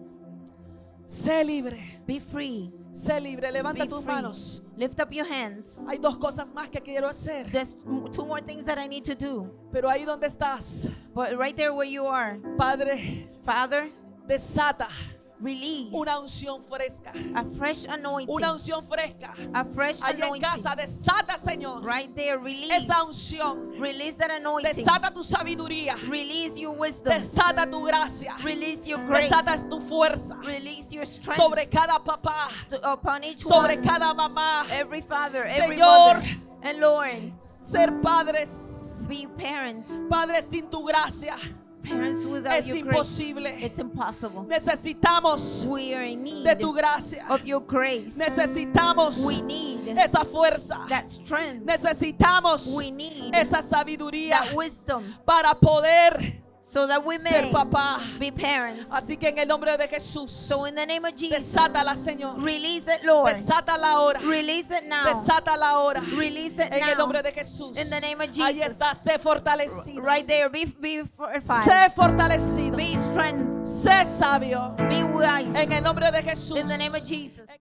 Sé libre, Be free. sé libre. Levanta Be tus free. manos. Lift up your hands. Hay dos cosas más que quiero hacer. There's m- two more things that I need to do. Pero ahí donde estás, But right there where you are, Padre, Father, desata release una unción fresca. a fresh anointing. Una unción fresca. A fresh Allá en anointing. casa, desata, Señor, Right there, release. esa unción. Release that anointing. Desata tu sabiduría. Release your wisdom. Desata tu gracia. Release your grace. Desata tu fuerza Release your strength sobre cada papá, to- upon each sobre one. cada mamá. Every father, every Señor, mother. And Lord, ser padres, be parents. padres sin tu gracia, Parents without es your grace. imposible. It's impossible. Necesitamos We are in need de tu gracia. of your grace. Necesitamos We need esa fuerza. that strength. Necesitamos We need esa sabiduría that wisdom para poder so that we may ser papá. be parents. Así que en el nombre de Jesús, So in the name of Jesus, desátala, Señor. release it, Lord. Desátala ahora. Release it now. Desátala ahora. Release it En el now. nombre de Jesús. In the name of Ahí Jesus. está, sé fortalecido. Right there, be, be fortified. Sé fortalecido. Be strength. Sé sabio. Be wise. En el nombre de Jesús. In the name of Jesus.